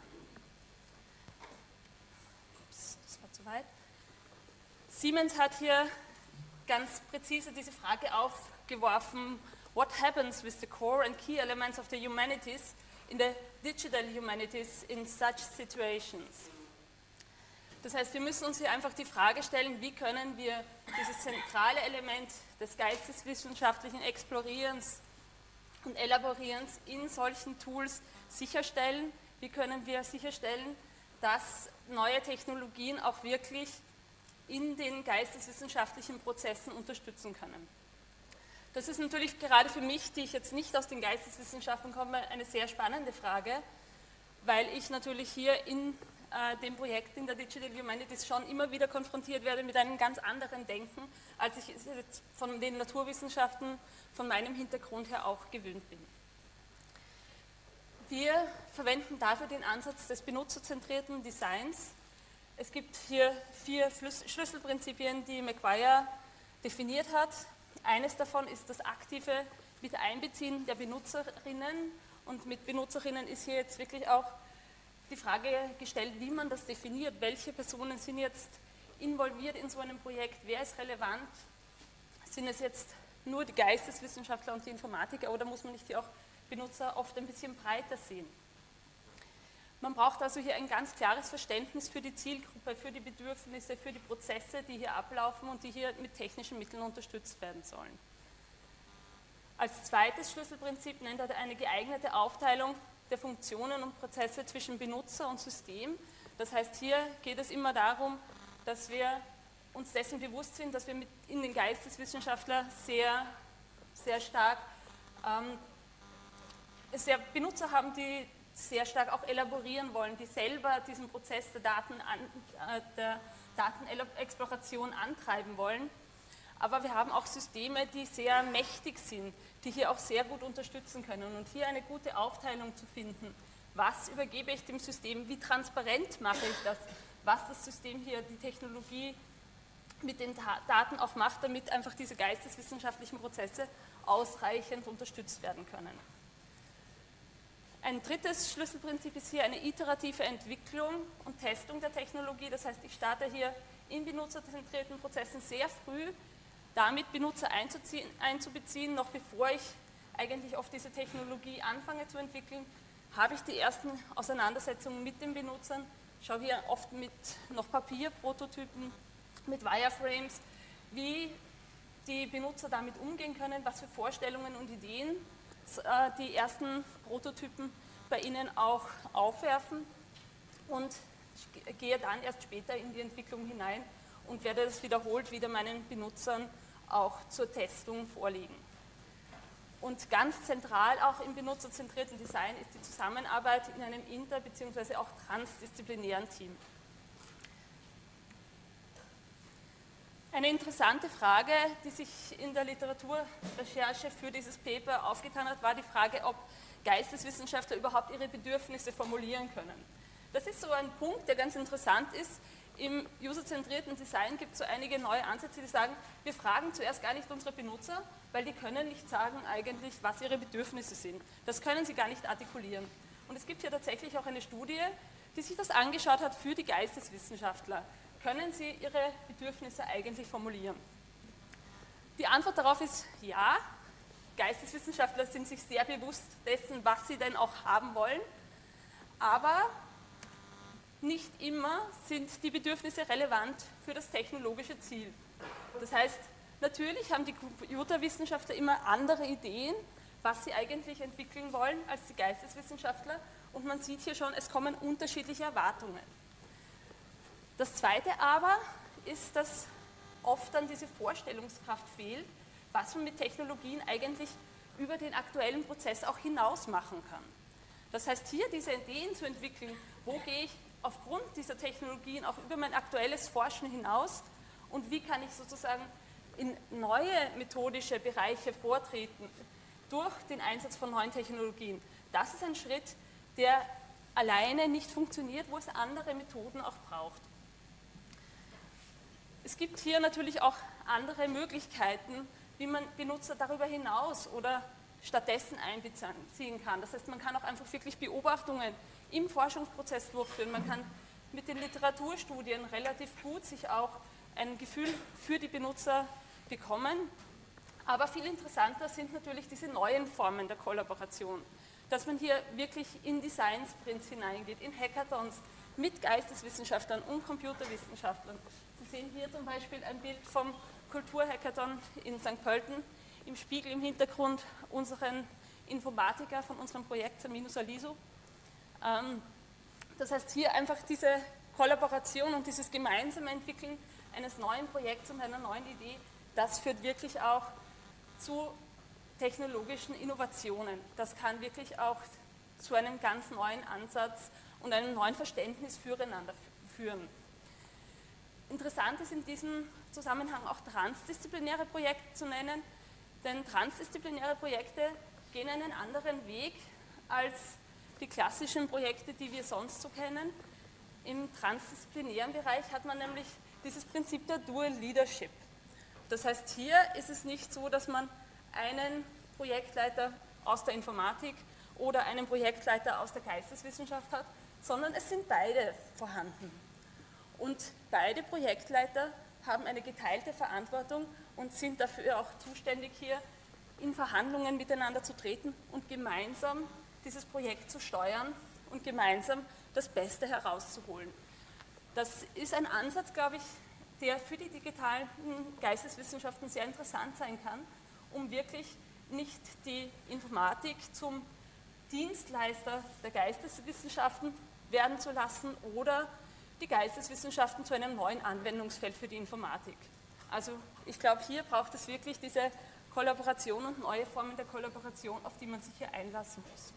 Das war zu weit. Siemens hat hier ganz präzise diese Frage aufgeworfen: What happens with the core and key elements of the humanities in the digital humanities in such situations? Das heißt, wir müssen uns hier einfach die Frage stellen, wie können wir dieses zentrale Element des geisteswissenschaftlichen Explorierens und Elaborierens in solchen Tools sicherstellen? Wie können wir sicherstellen, dass neue Technologien auch wirklich in den geisteswissenschaftlichen Prozessen unterstützen können? Das ist natürlich gerade für mich, die ich jetzt nicht aus den Geisteswissenschaften komme, eine sehr spannende Frage, weil ich natürlich hier in dem Projekt in der Digital Humanities schon immer wieder konfrontiert werde mit einem ganz anderen Denken, als ich es jetzt von den Naturwissenschaften, von meinem Hintergrund her auch gewöhnt bin. Wir verwenden dafür den Ansatz des benutzerzentrierten Designs. Es gibt hier 4 Schlüsselprinzipien, die McGuire definiert hat. Eines davon ist das aktive Miteinbeziehen der Benutzerinnen, und mit Benutzerinnen ist hier jetzt wirklich auch die Frage gestellt, wie man das definiert. Welche Personen sind jetzt involviert in so einem Projekt? Wer ist relevant? Sind es jetzt nur die Geisteswissenschaftler und die Informatiker, oder muss man nicht die auch Benutzer oft ein bisschen breiter sehen? Man braucht also hier ein ganz klares Verständnis für die Zielgruppe, für die Bedürfnisse, für die Prozesse, die hier ablaufen und die hier mit technischen Mitteln unterstützt werden sollen. Als zweites Schlüsselprinzip nennt er eine geeignete Aufteilung der Funktionen und Prozesse zwischen Benutzer und System. Das heißt, hier geht es immer darum, dass wir uns dessen bewusst sind, dass wir in den Geisteswissenschaftler sehr stark Benutzer haben, die sehr stark auch elaborieren wollen, die selber diesen Prozess der Datenexploration antreiben wollen. Aber wir haben auch Systeme, die sehr mächtig sind, die hier auch sehr gut unterstützen können. Und hier eine gute Aufteilung zu finden, was übergebe ich dem System, wie transparent mache ich das, was das System hier, die Technologie mit den Daten auch macht, damit einfach diese geisteswissenschaftlichen Prozesse ausreichend unterstützt werden können. Ein drittes Schlüsselprinzip ist hier eine iterative Entwicklung und Testung der Technologie. Das heißt, ich starte hier in benutzerzentrierten Prozessen sehr früh, damit Benutzer einzubeziehen, noch bevor ich eigentlich auf diese Technologie anfange zu entwickeln, habe ich die ersten Auseinandersetzungen mit den Benutzern, schaue hier oft mit noch Papierprototypen, mit Wireframes, wie die Benutzer damit umgehen können, was für Vorstellungen und Ideen die ersten Prototypen bei Ihnen auch aufwerfen, und ich gehe dann erst später in die Entwicklung hinein und werde das wiederholt wieder meinen Benutzern auch zur Testung vorlegen. Und ganz zentral auch im benutzerzentrierten Design ist die Zusammenarbeit in einem inter- bzw. auch transdisziplinären Team. Eine interessante Frage, die sich in der Literaturrecherche für dieses Paper aufgetan hat, war die Frage, ob Geisteswissenschaftler überhaupt ihre Bedürfnisse formulieren können. Das ist so ein Punkt, der ganz interessant ist. Im userzentrierten Design gibt es so einige neue Ansätze, die sagen, wir fragen zuerst gar nicht unsere Benutzer, weil die können nicht sagen eigentlich, was ihre Bedürfnisse sind. Das können sie gar nicht artikulieren. Und es gibt hier tatsächlich auch eine Studie, die sich das angeschaut hat für die Geisteswissenschaftler. Können sie ihre Bedürfnisse eigentlich formulieren? Die Antwort darauf ist ja. Geisteswissenschaftler sind sich sehr bewusst dessen, was sie denn auch haben wollen, aber nicht immer sind die Bedürfnisse relevant für das technologische Ziel. Das heißt, natürlich haben die Computerwissenschaftler immer andere Ideen, was sie eigentlich entwickeln wollen, als die Geisteswissenschaftler, und man sieht hier schon, es kommen unterschiedliche Erwartungen. Das Zweite aber ist, dass oft dann diese Vorstellungskraft fehlt, was man mit Technologien eigentlich über den aktuellen Prozess auch hinaus machen kann. Das heißt, hier diese Ideen zu entwickeln, wo gehe ich aufgrund dieser Technologien auch über mein aktuelles Forschen hinaus und wie kann ich sozusagen in neue methodische Bereiche vortreten durch den Einsatz von neuen Technologien. Das ist ein Schritt, der alleine nicht funktioniert, wo es andere Methoden auch braucht. Es gibt hier natürlich auch andere Möglichkeiten, wie man Benutzer darüber hinaus oder stattdessen einbeziehen kann. Das heißt, man kann auch einfach wirklich Beobachtungen im Forschungsprozess durchführen. Man kann mit den Literaturstudien relativ gut sich auch ein Gefühl für die Benutzer bekommen. Aber viel interessanter sind natürlich diese neuen Formen der Kollaboration. Dass man hier wirklich in Design-Sprints hineingeht, in Hackathons mit Geisteswissenschaftlern und Computerwissenschaftlern. Sie sehen hier zum Beispiel ein Bild vom Kulturhackathon in St. Pölten. Im Spiegel im Hintergrund unseren Informatiker von unserem Projekt Saminu Salisu. Das heißt, hier einfach diese Kollaboration und dieses gemeinsame Entwickeln eines neuen Projekts und einer neuen Idee, das führt wirklich auch zu technologischen Innovationen. Das kann wirklich auch zu einem ganz neuen Ansatz und einem neuen Verständnis füreinander führen. Interessant ist in diesem Zusammenhang auch transdisziplinäre Projekte zu nennen, denn transdisziplinäre Projekte gehen einen anderen Weg als die klassischen Projekte, die wir sonst so kennen. Im transdisziplinären Bereich hat man nämlich dieses Prinzip der Dual Leadership. Das heißt, hier ist es nicht so, dass man einen Projektleiter aus der Informatik oder einen Projektleiter aus der Geisteswissenschaft hat, sondern es sind beide vorhanden. Und beide Projektleiter haben eine geteilte Verantwortung und sind dafür auch zuständig, hier in Verhandlungen miteinander zu treten und gemeinsam dieses Projekt zu steuern und gemeinsam das Beste herauszuholen. Das ist ein Ansatz, glaube ich, der für die digitalen Geisteswissenschaften sehr interessant sein kann, um wirklich nicht die Informatik zum Dienstleister der Geisteswissenschaften werden zu lassen oder die Geisteswissenschaften zu einem neuen Anwendungsfeld für die Informatik. Also ich glaube, hier braucht es wirklich diese Kollaboration und neue Formen der Kollaboration, auf die man sich hier einlassen muss.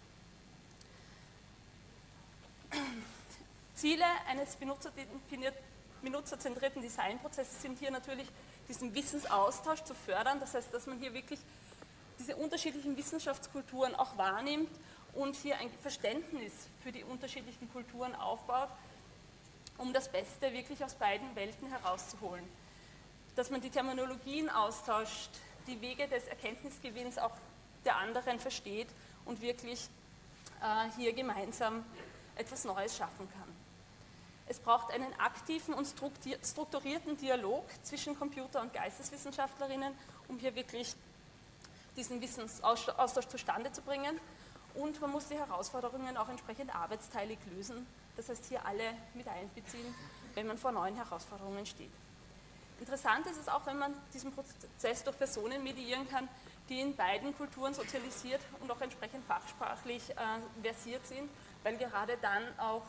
Ziele eines benutzerzentrierten Designprozesses sind hier natürlich, diesen Wissensaustausch zu fördern. Das heißt, dass man hier wirklich diese unterschiedlichen Wissenschaftskulturen auch wahrnimmt und hier ein Verständnis für die unterschiedlichen Kulturen aufbaut, um das Beste wirklich aus beiden Welten herauszuholen. Dass man die Terminologien austauscht, die Wege des Erkenntnisgewinns auch der anderen versteht und wirklich hier gemeinsam etwas Neues schaffen kann. Es braucht einen aktiven und strukturierten Dialog zwischen Computer- und Geisteswissenschaftlerinnen, um hier wirklich diesen Wissensaustausch zustande zu bringen. Und man muss die Herausforderungen auch entsprechend arbeitsteilig lösen. Das heißt, hier alle mit einbeziehen, wenn man vor neuen Herausforderungen steht. Interessant ist es auch, wenn man diesen Prozess durch Personen mediieren kann, die in beiden Kulturen sozialisiert und auch entsprechend fachsprachlich versiert sind, weil gerade dann auch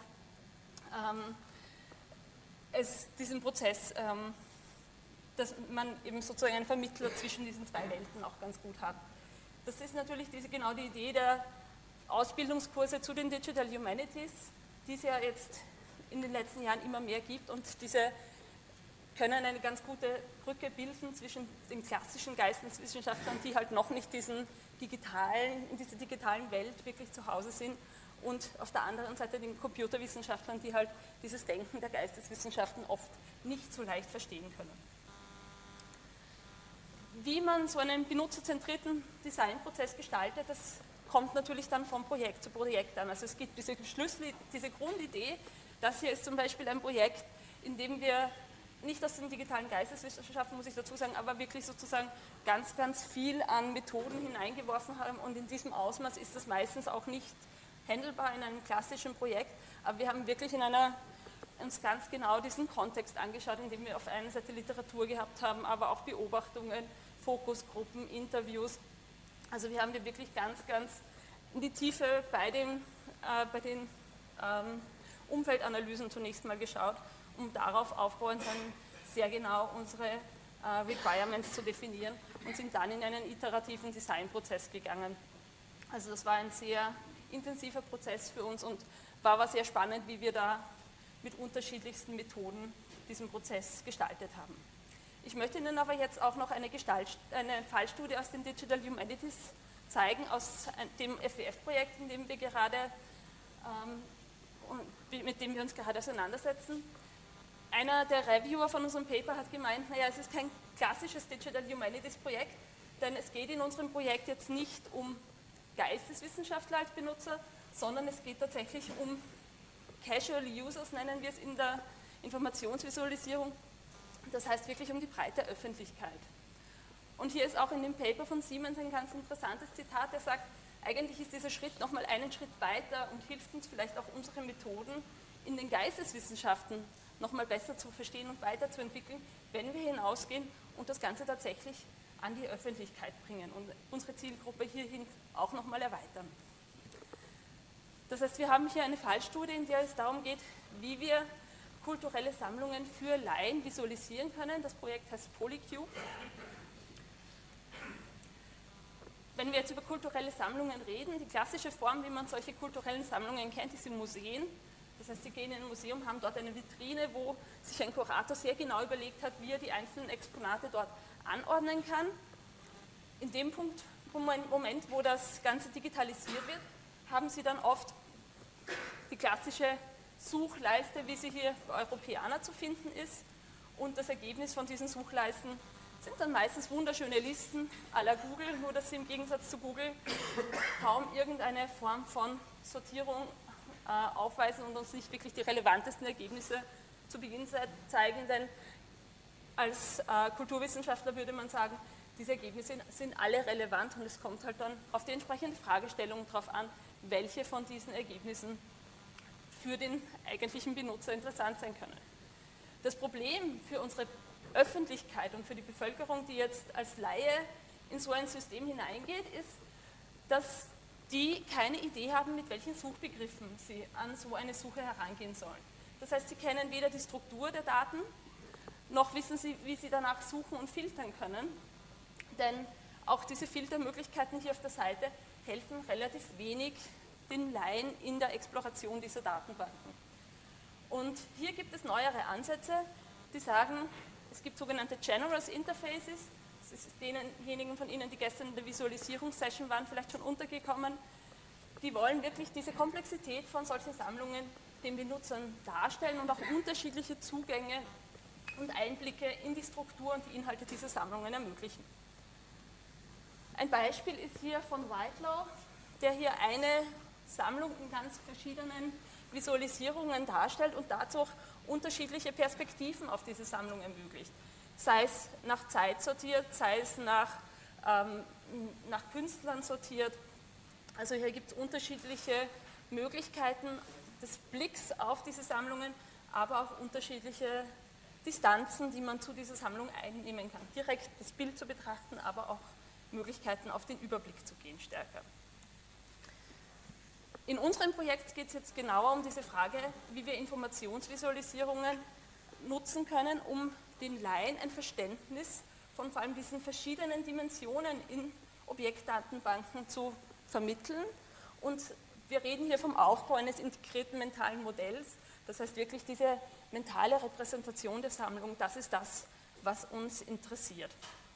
diesen Prozess, dass man eben sozusagen einen Vermittler zwischen diesen zwei Welten auch ganz gut hat. Das ist natürlich genau die Idee der Ausbildungskurse zu den Digital Humanities, die es ja jetzt in den letzten Jahren immer mehr gibt und diese können eine ganz gute Brücke bilden zwischen den klassischen Geisteswissenschaftlern, die halt noch nicht in dieser digitalen Welt wirklich zu Hause sind, und auf der anderen Seite den Computerwissenschaftlern, die halt dieses Denken der Geisteswissenschaften oft nicht so leicht verstehen können. Wie man so einen benutzerzentrierten Designprozess gestaltet, das kommt natürlich dann von Projekt zu Projekt an. Also es gibt diese Grundidee, das hier ist zum Beispiel ein Projekt, in dem wir nicht aus den digitalen Geisteswissenschaften, muss ich dazu sagen, aber wirklich sozusagen ganz, ganz viel an Methoden hineingeworfen haben, und in diesem Ausmaß ist das meistens auch nicht handelbar in einem klassischen Projekt, aber wir haben wirklich uns ganz genau diesen Kontext angeschaut, in dem wir auf einer Seite Literatur gehabt haben, aber auch Beobachtungen, Fokusgruppen, Interviews. Also wir haben hier wirklich ganz, ganz in die Tiefe bei den Umfeldanalysen zunächst mal geschaut, um darauf aufbauend dann sehr genau unsere Requirements zu definieren und sind dann in einen iterativen Designprozess gegangen. Also das war ein sehr intensiver Prozess für uns und war sehr spannend, wie wir da mit unterschiedlichsten Methoden diesen Prozess gestaltet haben. Ich möchte Ihnen aber jetzt auch noch eine Fallstudie aus den Digital Humanities zeigen, aus dem FWF-Projekt, mit dem wir uns gerade auseinandersetzen. Einer der Reviewer von unserem Paper hat gemeint, naja, es ist kein klassisches Digital Humanities Projekt, denn es geht in unserem Projekt jetzt nicht um Geisteswissenschaftler als Benutzer, sondern es geht tatsächlich um Casual Users, nennen wir es in der Informationsvisualisierung. Das heißt wirklich um die breite Öffentlichkeit. Und hier ist auch in dem Paper von Siemens ein ganz interessantes Zitat, der sagt, eigentlich ist dieser Schritt nochmal einen Schritt weiter und hilft uns vielleicht auch unsere Methoden in den Geisteswissenschaften nochmal besser zu verstehen und weiterzuentwickeln, wenn wir hinausgehen und das Ganze tatsächlich an die Öffentlichkeit bringen und unsere Zielgruppe hierhin auch nochmal erweitern. Das heißt, wir haben hier eine Fallstudie, in der es darum geht, wie wir kulturelle Sammlungen für Laien visualisieren können. Das Projekt heißt Polycube. Wenn wir jetzt über kulturelle Sammlungen reden, die klassische Form, wie man solche kulturellen Sammlungen kennt, ist in Museen. Das heißt, Sie gehen in ein Museum, haben dort eine Vitrine, wo sich ein Kurator sehr genau überlegt hat, wie er die einzelnen Exponate dort anordnen kann. In dem Moment, wo das Ganze digitalisiert wird, haben Sie dann oft die klassische Suchleiste, wie sie hier für Europäer zu finden ist. Und das Ergebnis von diesen Suchleisten sind dann meistens wunderschöne Listen à la Google, nur dass sie im Gegensatz zu Google kaum irgendeine Form von Sortierung aufweisen und uns nicht wirklich die relevantesten Ergebnisse zu Beginn zeigen, denn als Kulturwissenschaftler würde man sagen, diese Ergebnisse sind alle relevant und es kommt halt dann auf die entsprechende Fragestellung drauf an, welche von diesen Ergebnissen für den eigentlichen Benutzer interessant sein können. Das Problem für unsere Öffentlichkeit und für die Bevölkerung, die jetzt als Laie in so ein System hineingeht, ist, dass die keine Idee haben, mit welchen Suchbegriffen sie an so eine Suche herangehen sollen. Das heißt, sie kennen weder die Struktur der Daten, noch wissen sie, wie sie danach suchen und filtern können, denn auch diese Filtermöglichkeiten hier auf der Seite helfen relativ wenig den Laien in der Exploration dieser Datenbanken. Und hier gibt es neuere Ansätze, die sagen, es gibt sogenannte Generous Interfaces. Das ist denjenigen von Ihnen, die gestern in der Visualisierungssession waren, vielleicht schon untergekommen. Die wollen wirklich diese Komplexität von solchen Sammlungen den Benutzern darstellen und auch unterschiedliche Zugänge und Einblicke in die Struktur und die Inhalte dieser Sammlungen ermöglichen. Ein Beispiel ist hier von Whitelaw, der hier eine Sammlung in ganz verschiedenen Visualisierungen darstellt und dazu auch unterschiedliche Perspektiven auf diese Sammlung ermöglicht. Sei es nach Zeit sortiert, sei es nach Künstlern sortiert. Also hier gibt es unterschiedliche Möglichkeiten des Blicks auf diese Sammlungen, aber auch unterschiedliche Distanzen, die man zu dieser Sammlung einnehmen kann. Direkt das Bild zu betrachten, aber auch Möglichkeiten auf den Überblick zu gehen stärker. In unserem Projekt geht es jetzt genauer um diese Frage, wie wir Informationsvisualisierungen nutzen können, um den Laien ein Verständnis von vor allem diesen verschiedenen Dimensionen in Objektdatenbanken zu vermitteln. Und wir reden hier vom Aufbau eines integrierten mentalen Modells. Das heißt wirklich diese mentale Repräsentation der Sammlung, das ist das, was uns interessiert.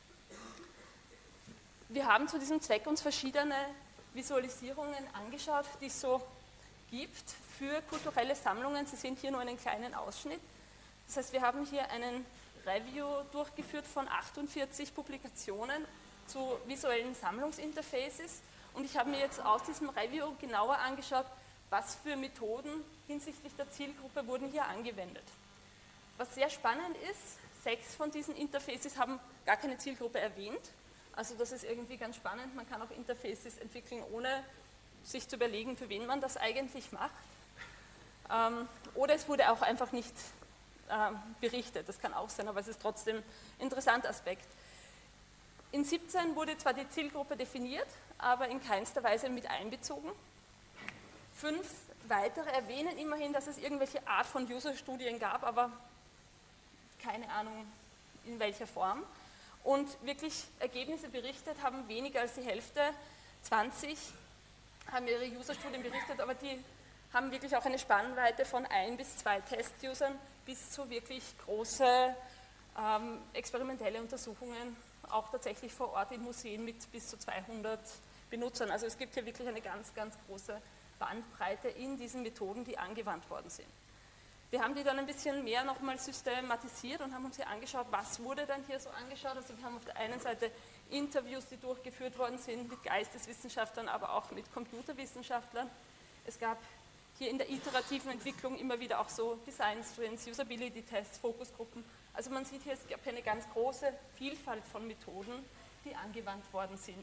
Wir haben zu diesem Zweck uns verschiedene Visualisierungen angeschaut, die es so gibt für kulturelle Sammlungen. Sie sehen hier nur einen kleinen Ausschnitt. Das heißt, wir haben hier einen Review durchgeführt von 48 Publikationen zu visuellen Sammlungsinterfaces und ich habe mir jetzt aus diesem Review genauer angeschaut, was für Methoden hinsichtlich der Zielgruppe wurden hier angewendet. Was sehr spannend ist, 6 von diesen Interfaces haben gar keine Zielgruppe erwähnt. Also das ist irgendwie ganz spannend. Man kann auch Interfaces entwickeln, ohne sich zu überlegen, für wen man das eigentlich macht. Oder es wurde auch einfach nicht berichtet. Das kann auch sein, aber es ist trotzdem ein interessanter Aspekt. In 17 wurde zwar die Zielgruppe definiert, aber in keinster Weise mit einbezogen. 5 weitere erwähnen immerhin, dass es irgendwelche Art von User-Studien gab, aber keine Ahnung in welcher Form. Und wirklich Ergebnisse berichtet haben weniger als die Hälfte, 20 haben ihre User-Studien berichtet, aber die haben wirklich auch eine Spannweite von 1 bis 2 Test-Usern bis zu wirklich große experimentelle Untersuchungen, auch tatsächlich vor Ort in Museen mit bis zu 200 Benutzern. Also es gibt hier wirklich eine ganz, ganz große Bandbreite in diesen Methoden, die angewandt worden sind. Wir haben die dann ein bisschen mehr nochmal systematisiert und haben uns hier angeschaut, was wurde dann hier so angeschaut. Also wir haben auf der einen Seite Interviews, die durchgeführt worden sind mit Geisteswissenschaftlern, aber auch mit Computerwissenschaftlern. Es gab hier in der iterativen Entwicklung immer wieder auch so Design Sprints, Usability-Tests, Fokusgruppen. Also man sieht hier, es gab hier eine ganz große Vielfalt von Methoden, die angewandt worden sind.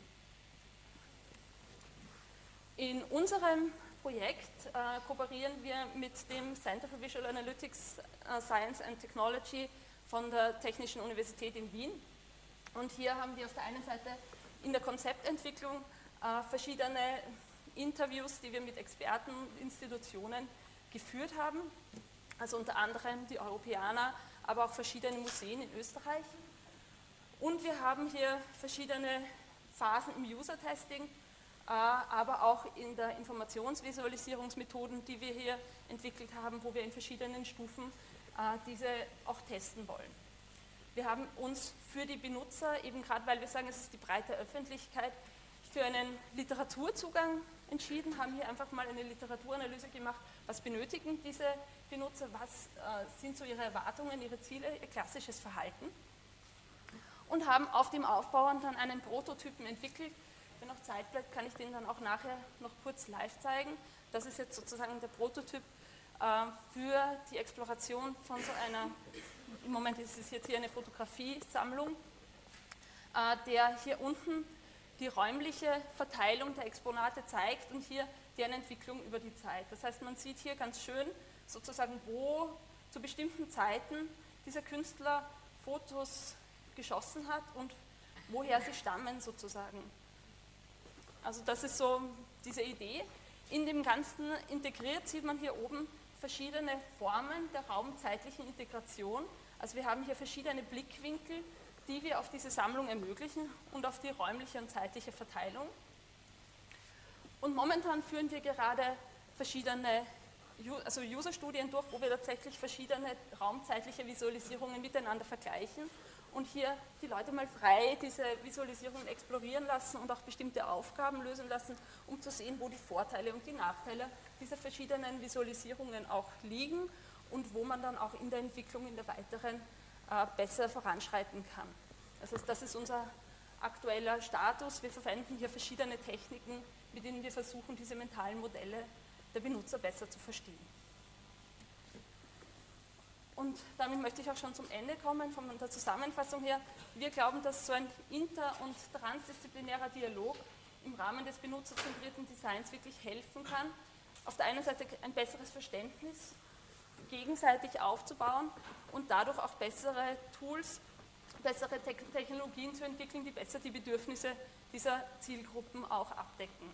In unserem Projekt kooperieren wir mit dem Center for Visual Analytics, Science and Technology von der Technischen Universität in Wien. Und hier haben wir auf der einen Seite in der Konzeptentwicklung verschiedene Interviews, die wir mit Experten und Institutionen geführt haben, also unter anderem die Europäer, aber auch verschiedene Museen in Österreich. Und wir haben hier verschiedene Phasen im User-Testing, aber auch in der Informationsvisualisierungsmethoden, die wir hier entwickelt haben, wo wir in verschiedenen Stufen diese auch testen wollen. Wir haben uns für die Benutzer, eben gerade weil wir sagen, es ist die breite Öffentlichkeit, für einen Literaturzugang entschieden, haben hier einfach mal eine Literaturanalyse gemacht, was benötigen diese Benutzer, was sind so ihre Erwartungen, ihre Ziele, ihr klassisches Verhalten und haben auf dem aufbauend dann einen Prototypen entwickelt. Wenn noch Zeit bleibt, kann ich den dann auch nachher noch kurz live zeigen. Das ist jetzt sozusagen der Prototyp für die Exploration von so einer, im Moment ist es jetzt hier eine Fotografiesammlung, der hier unten die räumliche Verteilung der Exponate zeigt und hier deren Entwicklung über die Zeit. Das heißt, man sieht hier ganz schön sozusagen, wo zu bestimmten Zeiten dieser Künstler Fotos geschossen hat und woher sie stammen sozusagen. Also das ist so diese Idee. In dem Ganzen integriert sieht man hier oben verschiedene Formen der raumzeitlichen Integration. Also wir haben hier verschiedene Blickwinkel, die wir auf diese Sammlung ermöglichen und auf die räumliche und zeitliche Verteilung. Und momentan führen wir gerade verschiedene User-Studien durch, wo wir tatsächlich verschiedene raumzeitliche Visualisierungen miteinander vergleichen und hier die Leute mal frei diese Visualisierungen explorieren lassen und auch bestimmte Aufgaben lösen lassen, um zu sehen, wo die Vorteile und die Nachteile dieser verschiedenen Visualisierungen auch liegen und wo man dann auch in der Entwicklung, in der weiteren besser voranschreiten kann. Also das ist unser aktueller Status. Wir verwenden hier verschiedene Techniken, mit denen wir versuchen, diese mentalen Modelle der Benutzer besser zu verstehen. Und damit möchte ich auch schon zum Ende kommen, von der Zusammenfassung her. Wir glauben, dass so ein inter- und transdisziplinärer Dialog im Rahmen des benutzerzentrierten Designs wirklich helfen kann, auf der einen Seite ein besseres Verständnis gegenseitig aufzubauen und dadurch auch bessere Tools, bessere Technologien zu entwickeln, die besser die Bedürfnisse dieser Zielgruppen auch abdecken.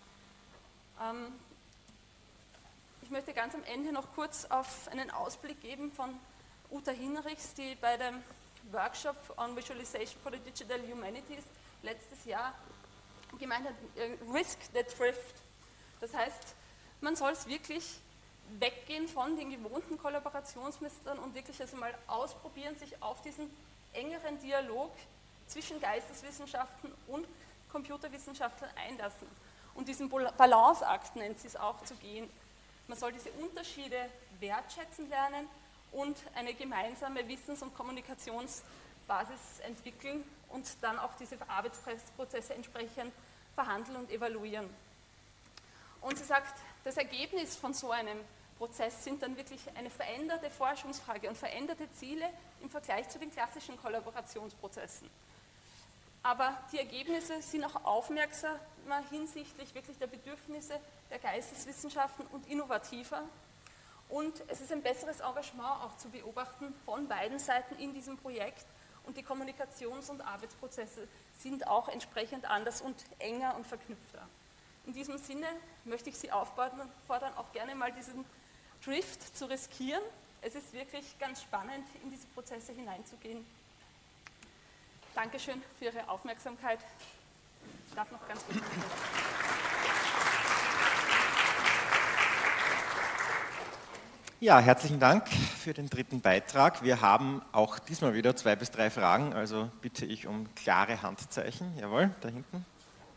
Ich möchte ganz am Ende noch kurz auf einen Ausblick geben von Uta Hinrichs, die bei dem Workshop on Visualization for the Digital Humanities letztes Jahr gemeint hat, Risk the Thrift. Das heißt, man soll es wirklich weggehen von den gewohnten Kollaborationsmustern und wirklich also mal ausprobieren, sich auf diesen engeren Dialog zwischen Geisteswissenschaften und Computerwissenschaftlern einlassen und diesen Balanceakt, nennt sie es auch, zu gehen. Man soll diese Unterschiede wertschätzen lernen und eine gemeinsame Wissens- und Kommunikationsbasis entwickeln und dann auch diese Arbeitsprozesse entsprechend verhandeln und evaluieren. Und sie sagt, das Ergebnis von so einem Prozess sind dann wirklich eine veränderte Forschungsfrage und veränderte Ziele im Vergleich zu den klassischen Kollaborationsprozessen. Aber die Ergebnisse sind auch aufmerksamer hinsichtlich wirklich der Bedürfnisse der Geisteswissenschaften und innovativer. Und es ist ein besseres Engagement auch zu beobachten von beiden Seiten in diesem Projekt. Und die Kommunikations- und Arbeitsprozesse sind auch entsprechend anders und enger und verknüpfter. In diesem Sinne möchte ich Sie auffordern, auch gerne mal diesen Drift zu riskieren. Es ist wirklich ganz spannend, in diese Prozesse hineinzugehen. Dankeschön für Ihre Aufmerksamkeit. Ich darf noch ganz kurz.
Ja, herzlichen Dank für den dritten Beitrag. Wir haben auch diesmal wieder 2 bis 3 Fragen, also bitte ich um klare Handzeichen. Jawohl, da hinten.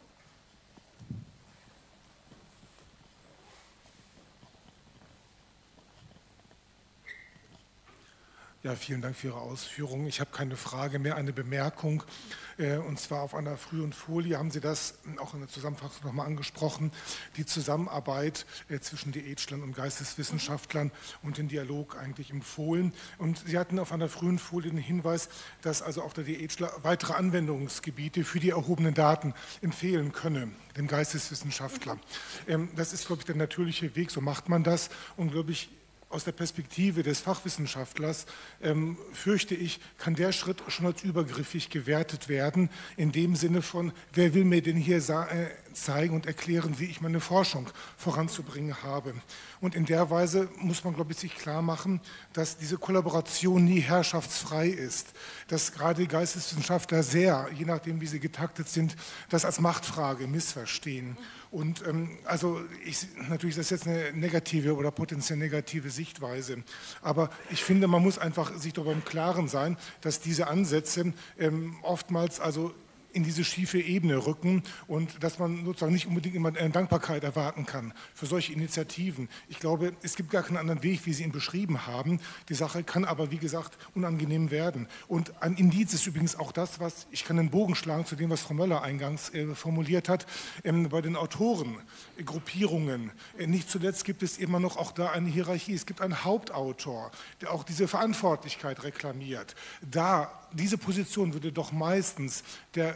Ja, vielen Dank für Ihre Ausführungen. Ich habe keine Frage mehr, eine Bemerkung. Und zwar auf einer frühen Folie haben Sie das auch in der Zusammenfassung nochmal angesprochen, die Zusammenarbeit zwischen DHlern und Geisteswissenschaftlern und den Dialog eigentlich empfohlen. Und Sie hatten auf einer frühen Folie den Hinweis, dass also auch der DHler weitere Anwendungsgebiete für die erhobenen Daten empfehlen könne, dem Geisteswissenschaftler. Das ist, glaube ich, der natürliche Weg, so macht man das. Und, glaube ich, aus der Perspektive des Fachwissenschaftlers, fürchte ich, kann der Schritt schon als übergriffig gewertet werden, in dem Sinne von, wer will mir denn hier zeigen und erklären, wie ich meine Forschung voranzubringen habe. Und in der Weise muss man, glaube ich, sich klar machen, dass diese Kollaboration nie herrschaftsfrei ist, dass gerade Geisteswissenschaftler sehr, je nachdem wie sie getaktet sind, das als Machtfrage missverstehen. Und also natürlich ist das jetzt eine negative oder potenziell negative Sichtweise, aber ich finde, man muss einfach sich darüber im Klaren sein, dass diese Ansätze oftmals also in diese schiefe Ebene rücken und dass man sozusagen nicht unbedingt immer eine Dankbarkeit erwarten kann für solche Initiativen. Ich glaube, es gibt gar keinen anderen Weg, wie Sie ihn beschrieben haben. Die Sache kann aber, wie gesagt, unangenehm werden. Und ein Indiz ist übrigens auch das, was, ich kann den Bogen schlagen zu dem, was Frau Möller eingangs formuliert hat, bei den Autorengruppierungen. Nicht zuletzt gibt es immer noch auch da eine Hierarchie. Es gibt einen Hauptautor, der auch diese Verantwortlichkeit reklamiert. Diese Position würde doch meistens der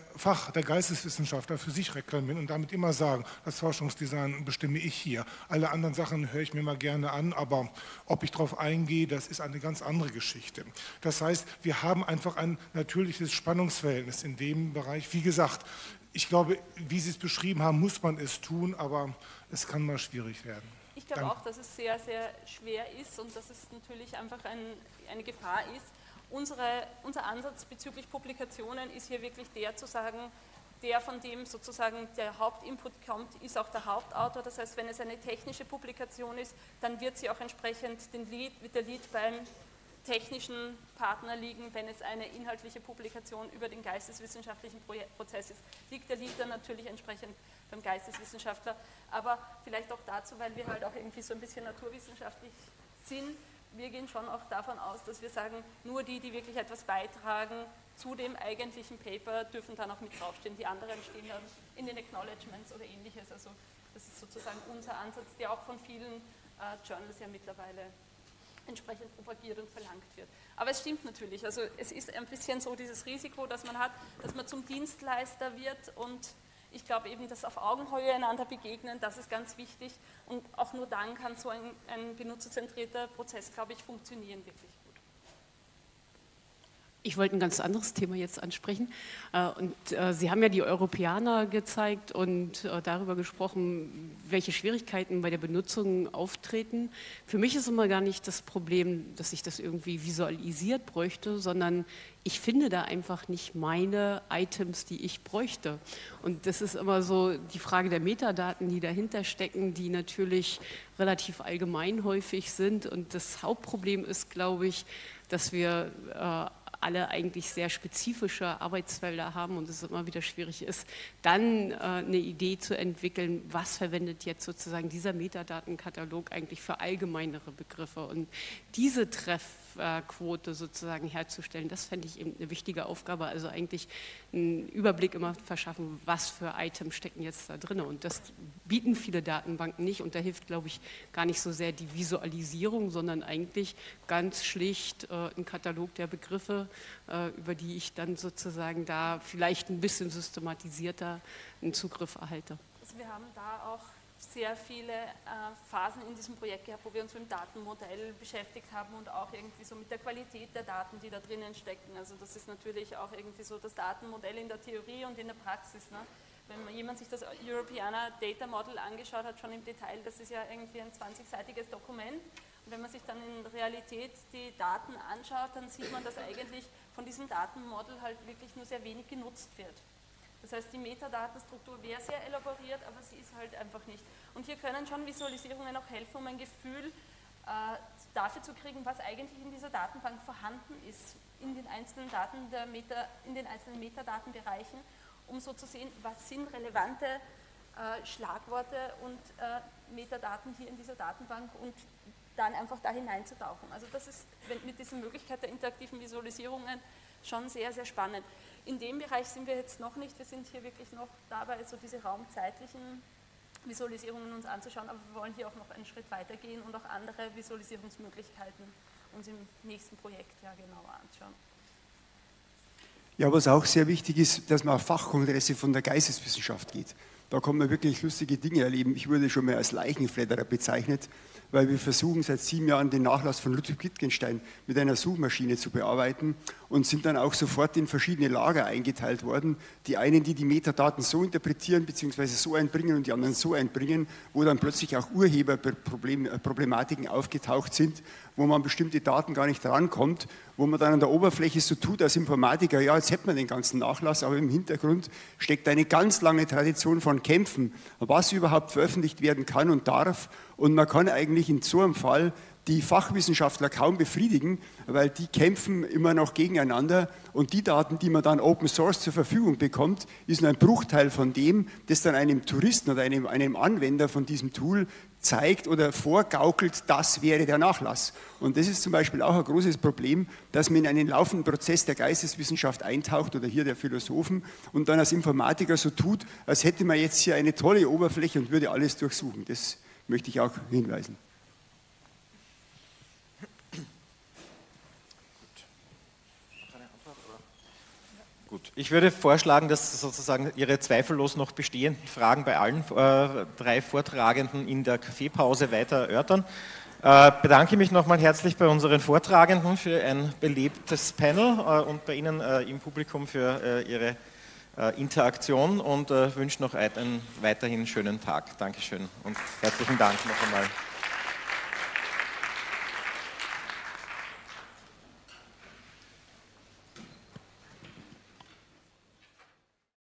Fach der Geisteswissenschaftler für sich reklamieren und damit immer sagen, das Forschungsdesign bestimme ich hier. Alle anderen Sachen höre ich mir mal gerne an, aber ob ich darauf eingehe, das ist eine ganz andere Geschichte. Das heißt, wir haben einfach ein natürliches Spannungsverhältnis in dem Bereich. Wie gesagt, ich glaube, wie Sie es beschrieben haben, muss man es tun, aber es kann mal schwierig werden.
Ich glaube auch, dass es sehr, sehr schwer ist und dass es natürlich einfach eine Gefahr ist. Unser Ansatz bezüglich Publikationen ist hier wirklich der zu sagen, der von dem sozusagen der Hauptinput kommt, ist auch der Hauptautor. Das heißt, wenn es eine technische Publikation ist, dann wird sie auch entsprechend wird der Lead beim technischen Partner liegen. Wenn es eine inhaltliche Publikation über den geisteswissenschaftlichen Prozess ist, liegt der Lead dann natürlich entsprechend beim Geisteswissenschaftler. Aber vielleicht auch dazu, weil wir halt auch irgendwie so ein bisschen naturwissenschaftlich sind, wir gehen schon auch davon aus, dass wir sagen, nur die wirklich etwas beitragen zu dem eigentlichen Paper, dürfen dann auch mit draufstehen. Die anderen stehen dann in den Acknowledgements oder ähnliches. Also das ist sozusagen unser Ansatz, der auch von vielen Journals ja mittlerweile entsprechend propagiert und verlangt wird. Aber es stimmt natürlich, also es ist ein bisschen so dieses Risiko, das man hat, dass man zum Dienstleister wird und ich glaube eben, dass auf Augenhöhe einander begegnen, das ist ganz wichtig und auch nur dann kann so ein benutzerzentrierter Prozess, glaube ich, funktionieren wirklich gut.
Ich wollte ein ganz anderes Thema jetzt ansprechen. Sie haben ja die Europäer gezeigt und darüber gesprochen, welche Schwierigkeiten bei der Benutzung auftreten. Für mich ist immer gar nicht das Problem, dass ich das irgendwie visualisiert bräuchte, sondern ich finde da einfach nicht meine Items, die ich bräuchte. Und das ist immer so die Frage der Metadaten, die dahinter stecken, die natürlich relativ allgemein häufig sind. Und das Hauptproblem ist, glaube ich, dass wir alle eigentlich sehr spezifische Arbeitsfelder haben und es immer wieder schwierig ist, dann eine Idee zu entwickeln, was verwendet jetzt sozusagen dieser Metadatenkatalog eigentlich für allgemeinere Begriffe. Und diese Treffquote sozusagen herzustellen, das fände ich eben eine wichtige Aufgabe, also eigentlich einen Überblick immer verschaffen, was für Items stecken jetzt da drin. Und das bieten viele Datenbanken nicht und da hilft, glaube ich, gar nicht so sehr die Visualisierung, sondern eigentlich ganz schlicht ein Katalog der Begriffe, über die ich dann sozusagen da vielleicht ein bisschen systematisierter einen Zugriff erhalte.
Also wir haben da auch sehr viele Phasen in diesem Projekt gehabt, wo wir uns mit dem Datenmodell beschäftigt haben und auch irgendwie so mit der Qualität der Daten, die da drinnen stecken. Also das ist natürlich auch irgendwie so das Datenmodell in der Theorie und in der Praxis. Ne? Wenn jemand sich das Europeana Data Model angeschaut hat, schon im Detail, das ist ja irgendwie ein 20-seitiges Dokument. Und wenn man sich dann in Realität die Daten anschaut, dann sieht man, dass eigentlich von diesem Datenmodell halt wirklich nur sehr wenig genutzt wird. Das heißt, die Metadatenstruktur wäre sehr elaboriert, aber sie ist halt einfach nicht. Und hier können schon Visualisierungen auch helfen, um ein Gefühl dafür zu kriegen, was eigentlich in dieser Datenbank vorhanden ist, in den einzelnen in den einzelnen Metadatenbereichen, um so zu sehen, was sind relevante Schlagworte und Metadaten hier in dieser Datenbank und dann einfach da hineinzutauchen. Also das ist mit dieser Möglichkeit der interaktiven Visualisierungen schon sehr, sehr spannend. In dem Bereich sind wir jetzt noch nicht, wir sind hier wirklich noch dabei, so diese raumzeitlichen Visualisierungen uns anzuschauen, aber wir wollen hier auch noch einen Schritt weiter gehen und auch andere Visualisierungsmöglichkeiten uns im nächsten Projekt ja genauer anschauen.
Ja, was auch sehr wichtig ist, dass man auf Fachkongresse von der Geisteswissenschaft geht. Da kann man wirklich lustige Dinge erleben. Ich wurde schon mal als Leichenfledderer bezeichnet, weil wir versuchen seit 7 Jahren den Nachlass von Ludwig Wittgenstein mit einer Suchmaschine zu bearbeiten und sind dann auch sofort in verschiedene Lager eingeteilt worden. Die einen, die die Metadaten so interpretieren bzw. so einbringen und die anderen so einbringen, wo dann plötzlich auch Urheberproblematiken aufgetaucht sind, wo man an bestimmte Daten gar nicht rankommt, wo man dann an der Oberfläche so tut als Informatiker, ja, jetzt hätte man den ganzen Nachlass, aber im Hintergrund steckt eine ganz lange Tradition von Kämpfen, was überhaupt veröffentlicht werden kann und darf. Und man kann eigentlich in so einem Fall die Fachwissenschaftler kaum befriedigen, weil die kämpfen immer noch gegeneinander und die Daten, die man dann Open Source zur Verfügung bekommt, ist nur ein Bruchteil von dem, das dann einem Touristen oder einem Anwender von diesem Tool zeigt oder vorgaukelt, das wäre der Nachlass. Und das ist zum Beispiel auch ein großes Problem, dass man in einen laufenden Prozess der Geisteswissenschaft eintaucht oder hier der Philosophen und dann als Informatiker so tut, als hätte man jetzt hier eine tolle Oberfläche und würde alles durchsuchen. Das möchte ich auch hinweisen.
Gut, ich würde vorschlagen, dass sozusagen Ihre zweifellos noch bestehenden Fragen bei allen 3 Vortragenden in der Kaffeepause weiter erörtern. Bedanke mich nochmal herzlich bei unseren Vortragenden für ein belebtes Panel und bei Ihnen im Publikum für Ihre Interaktion und wünsche noch einen weiterhin schönen Tag. Dankeschön und herzlichen Dank noch einmal.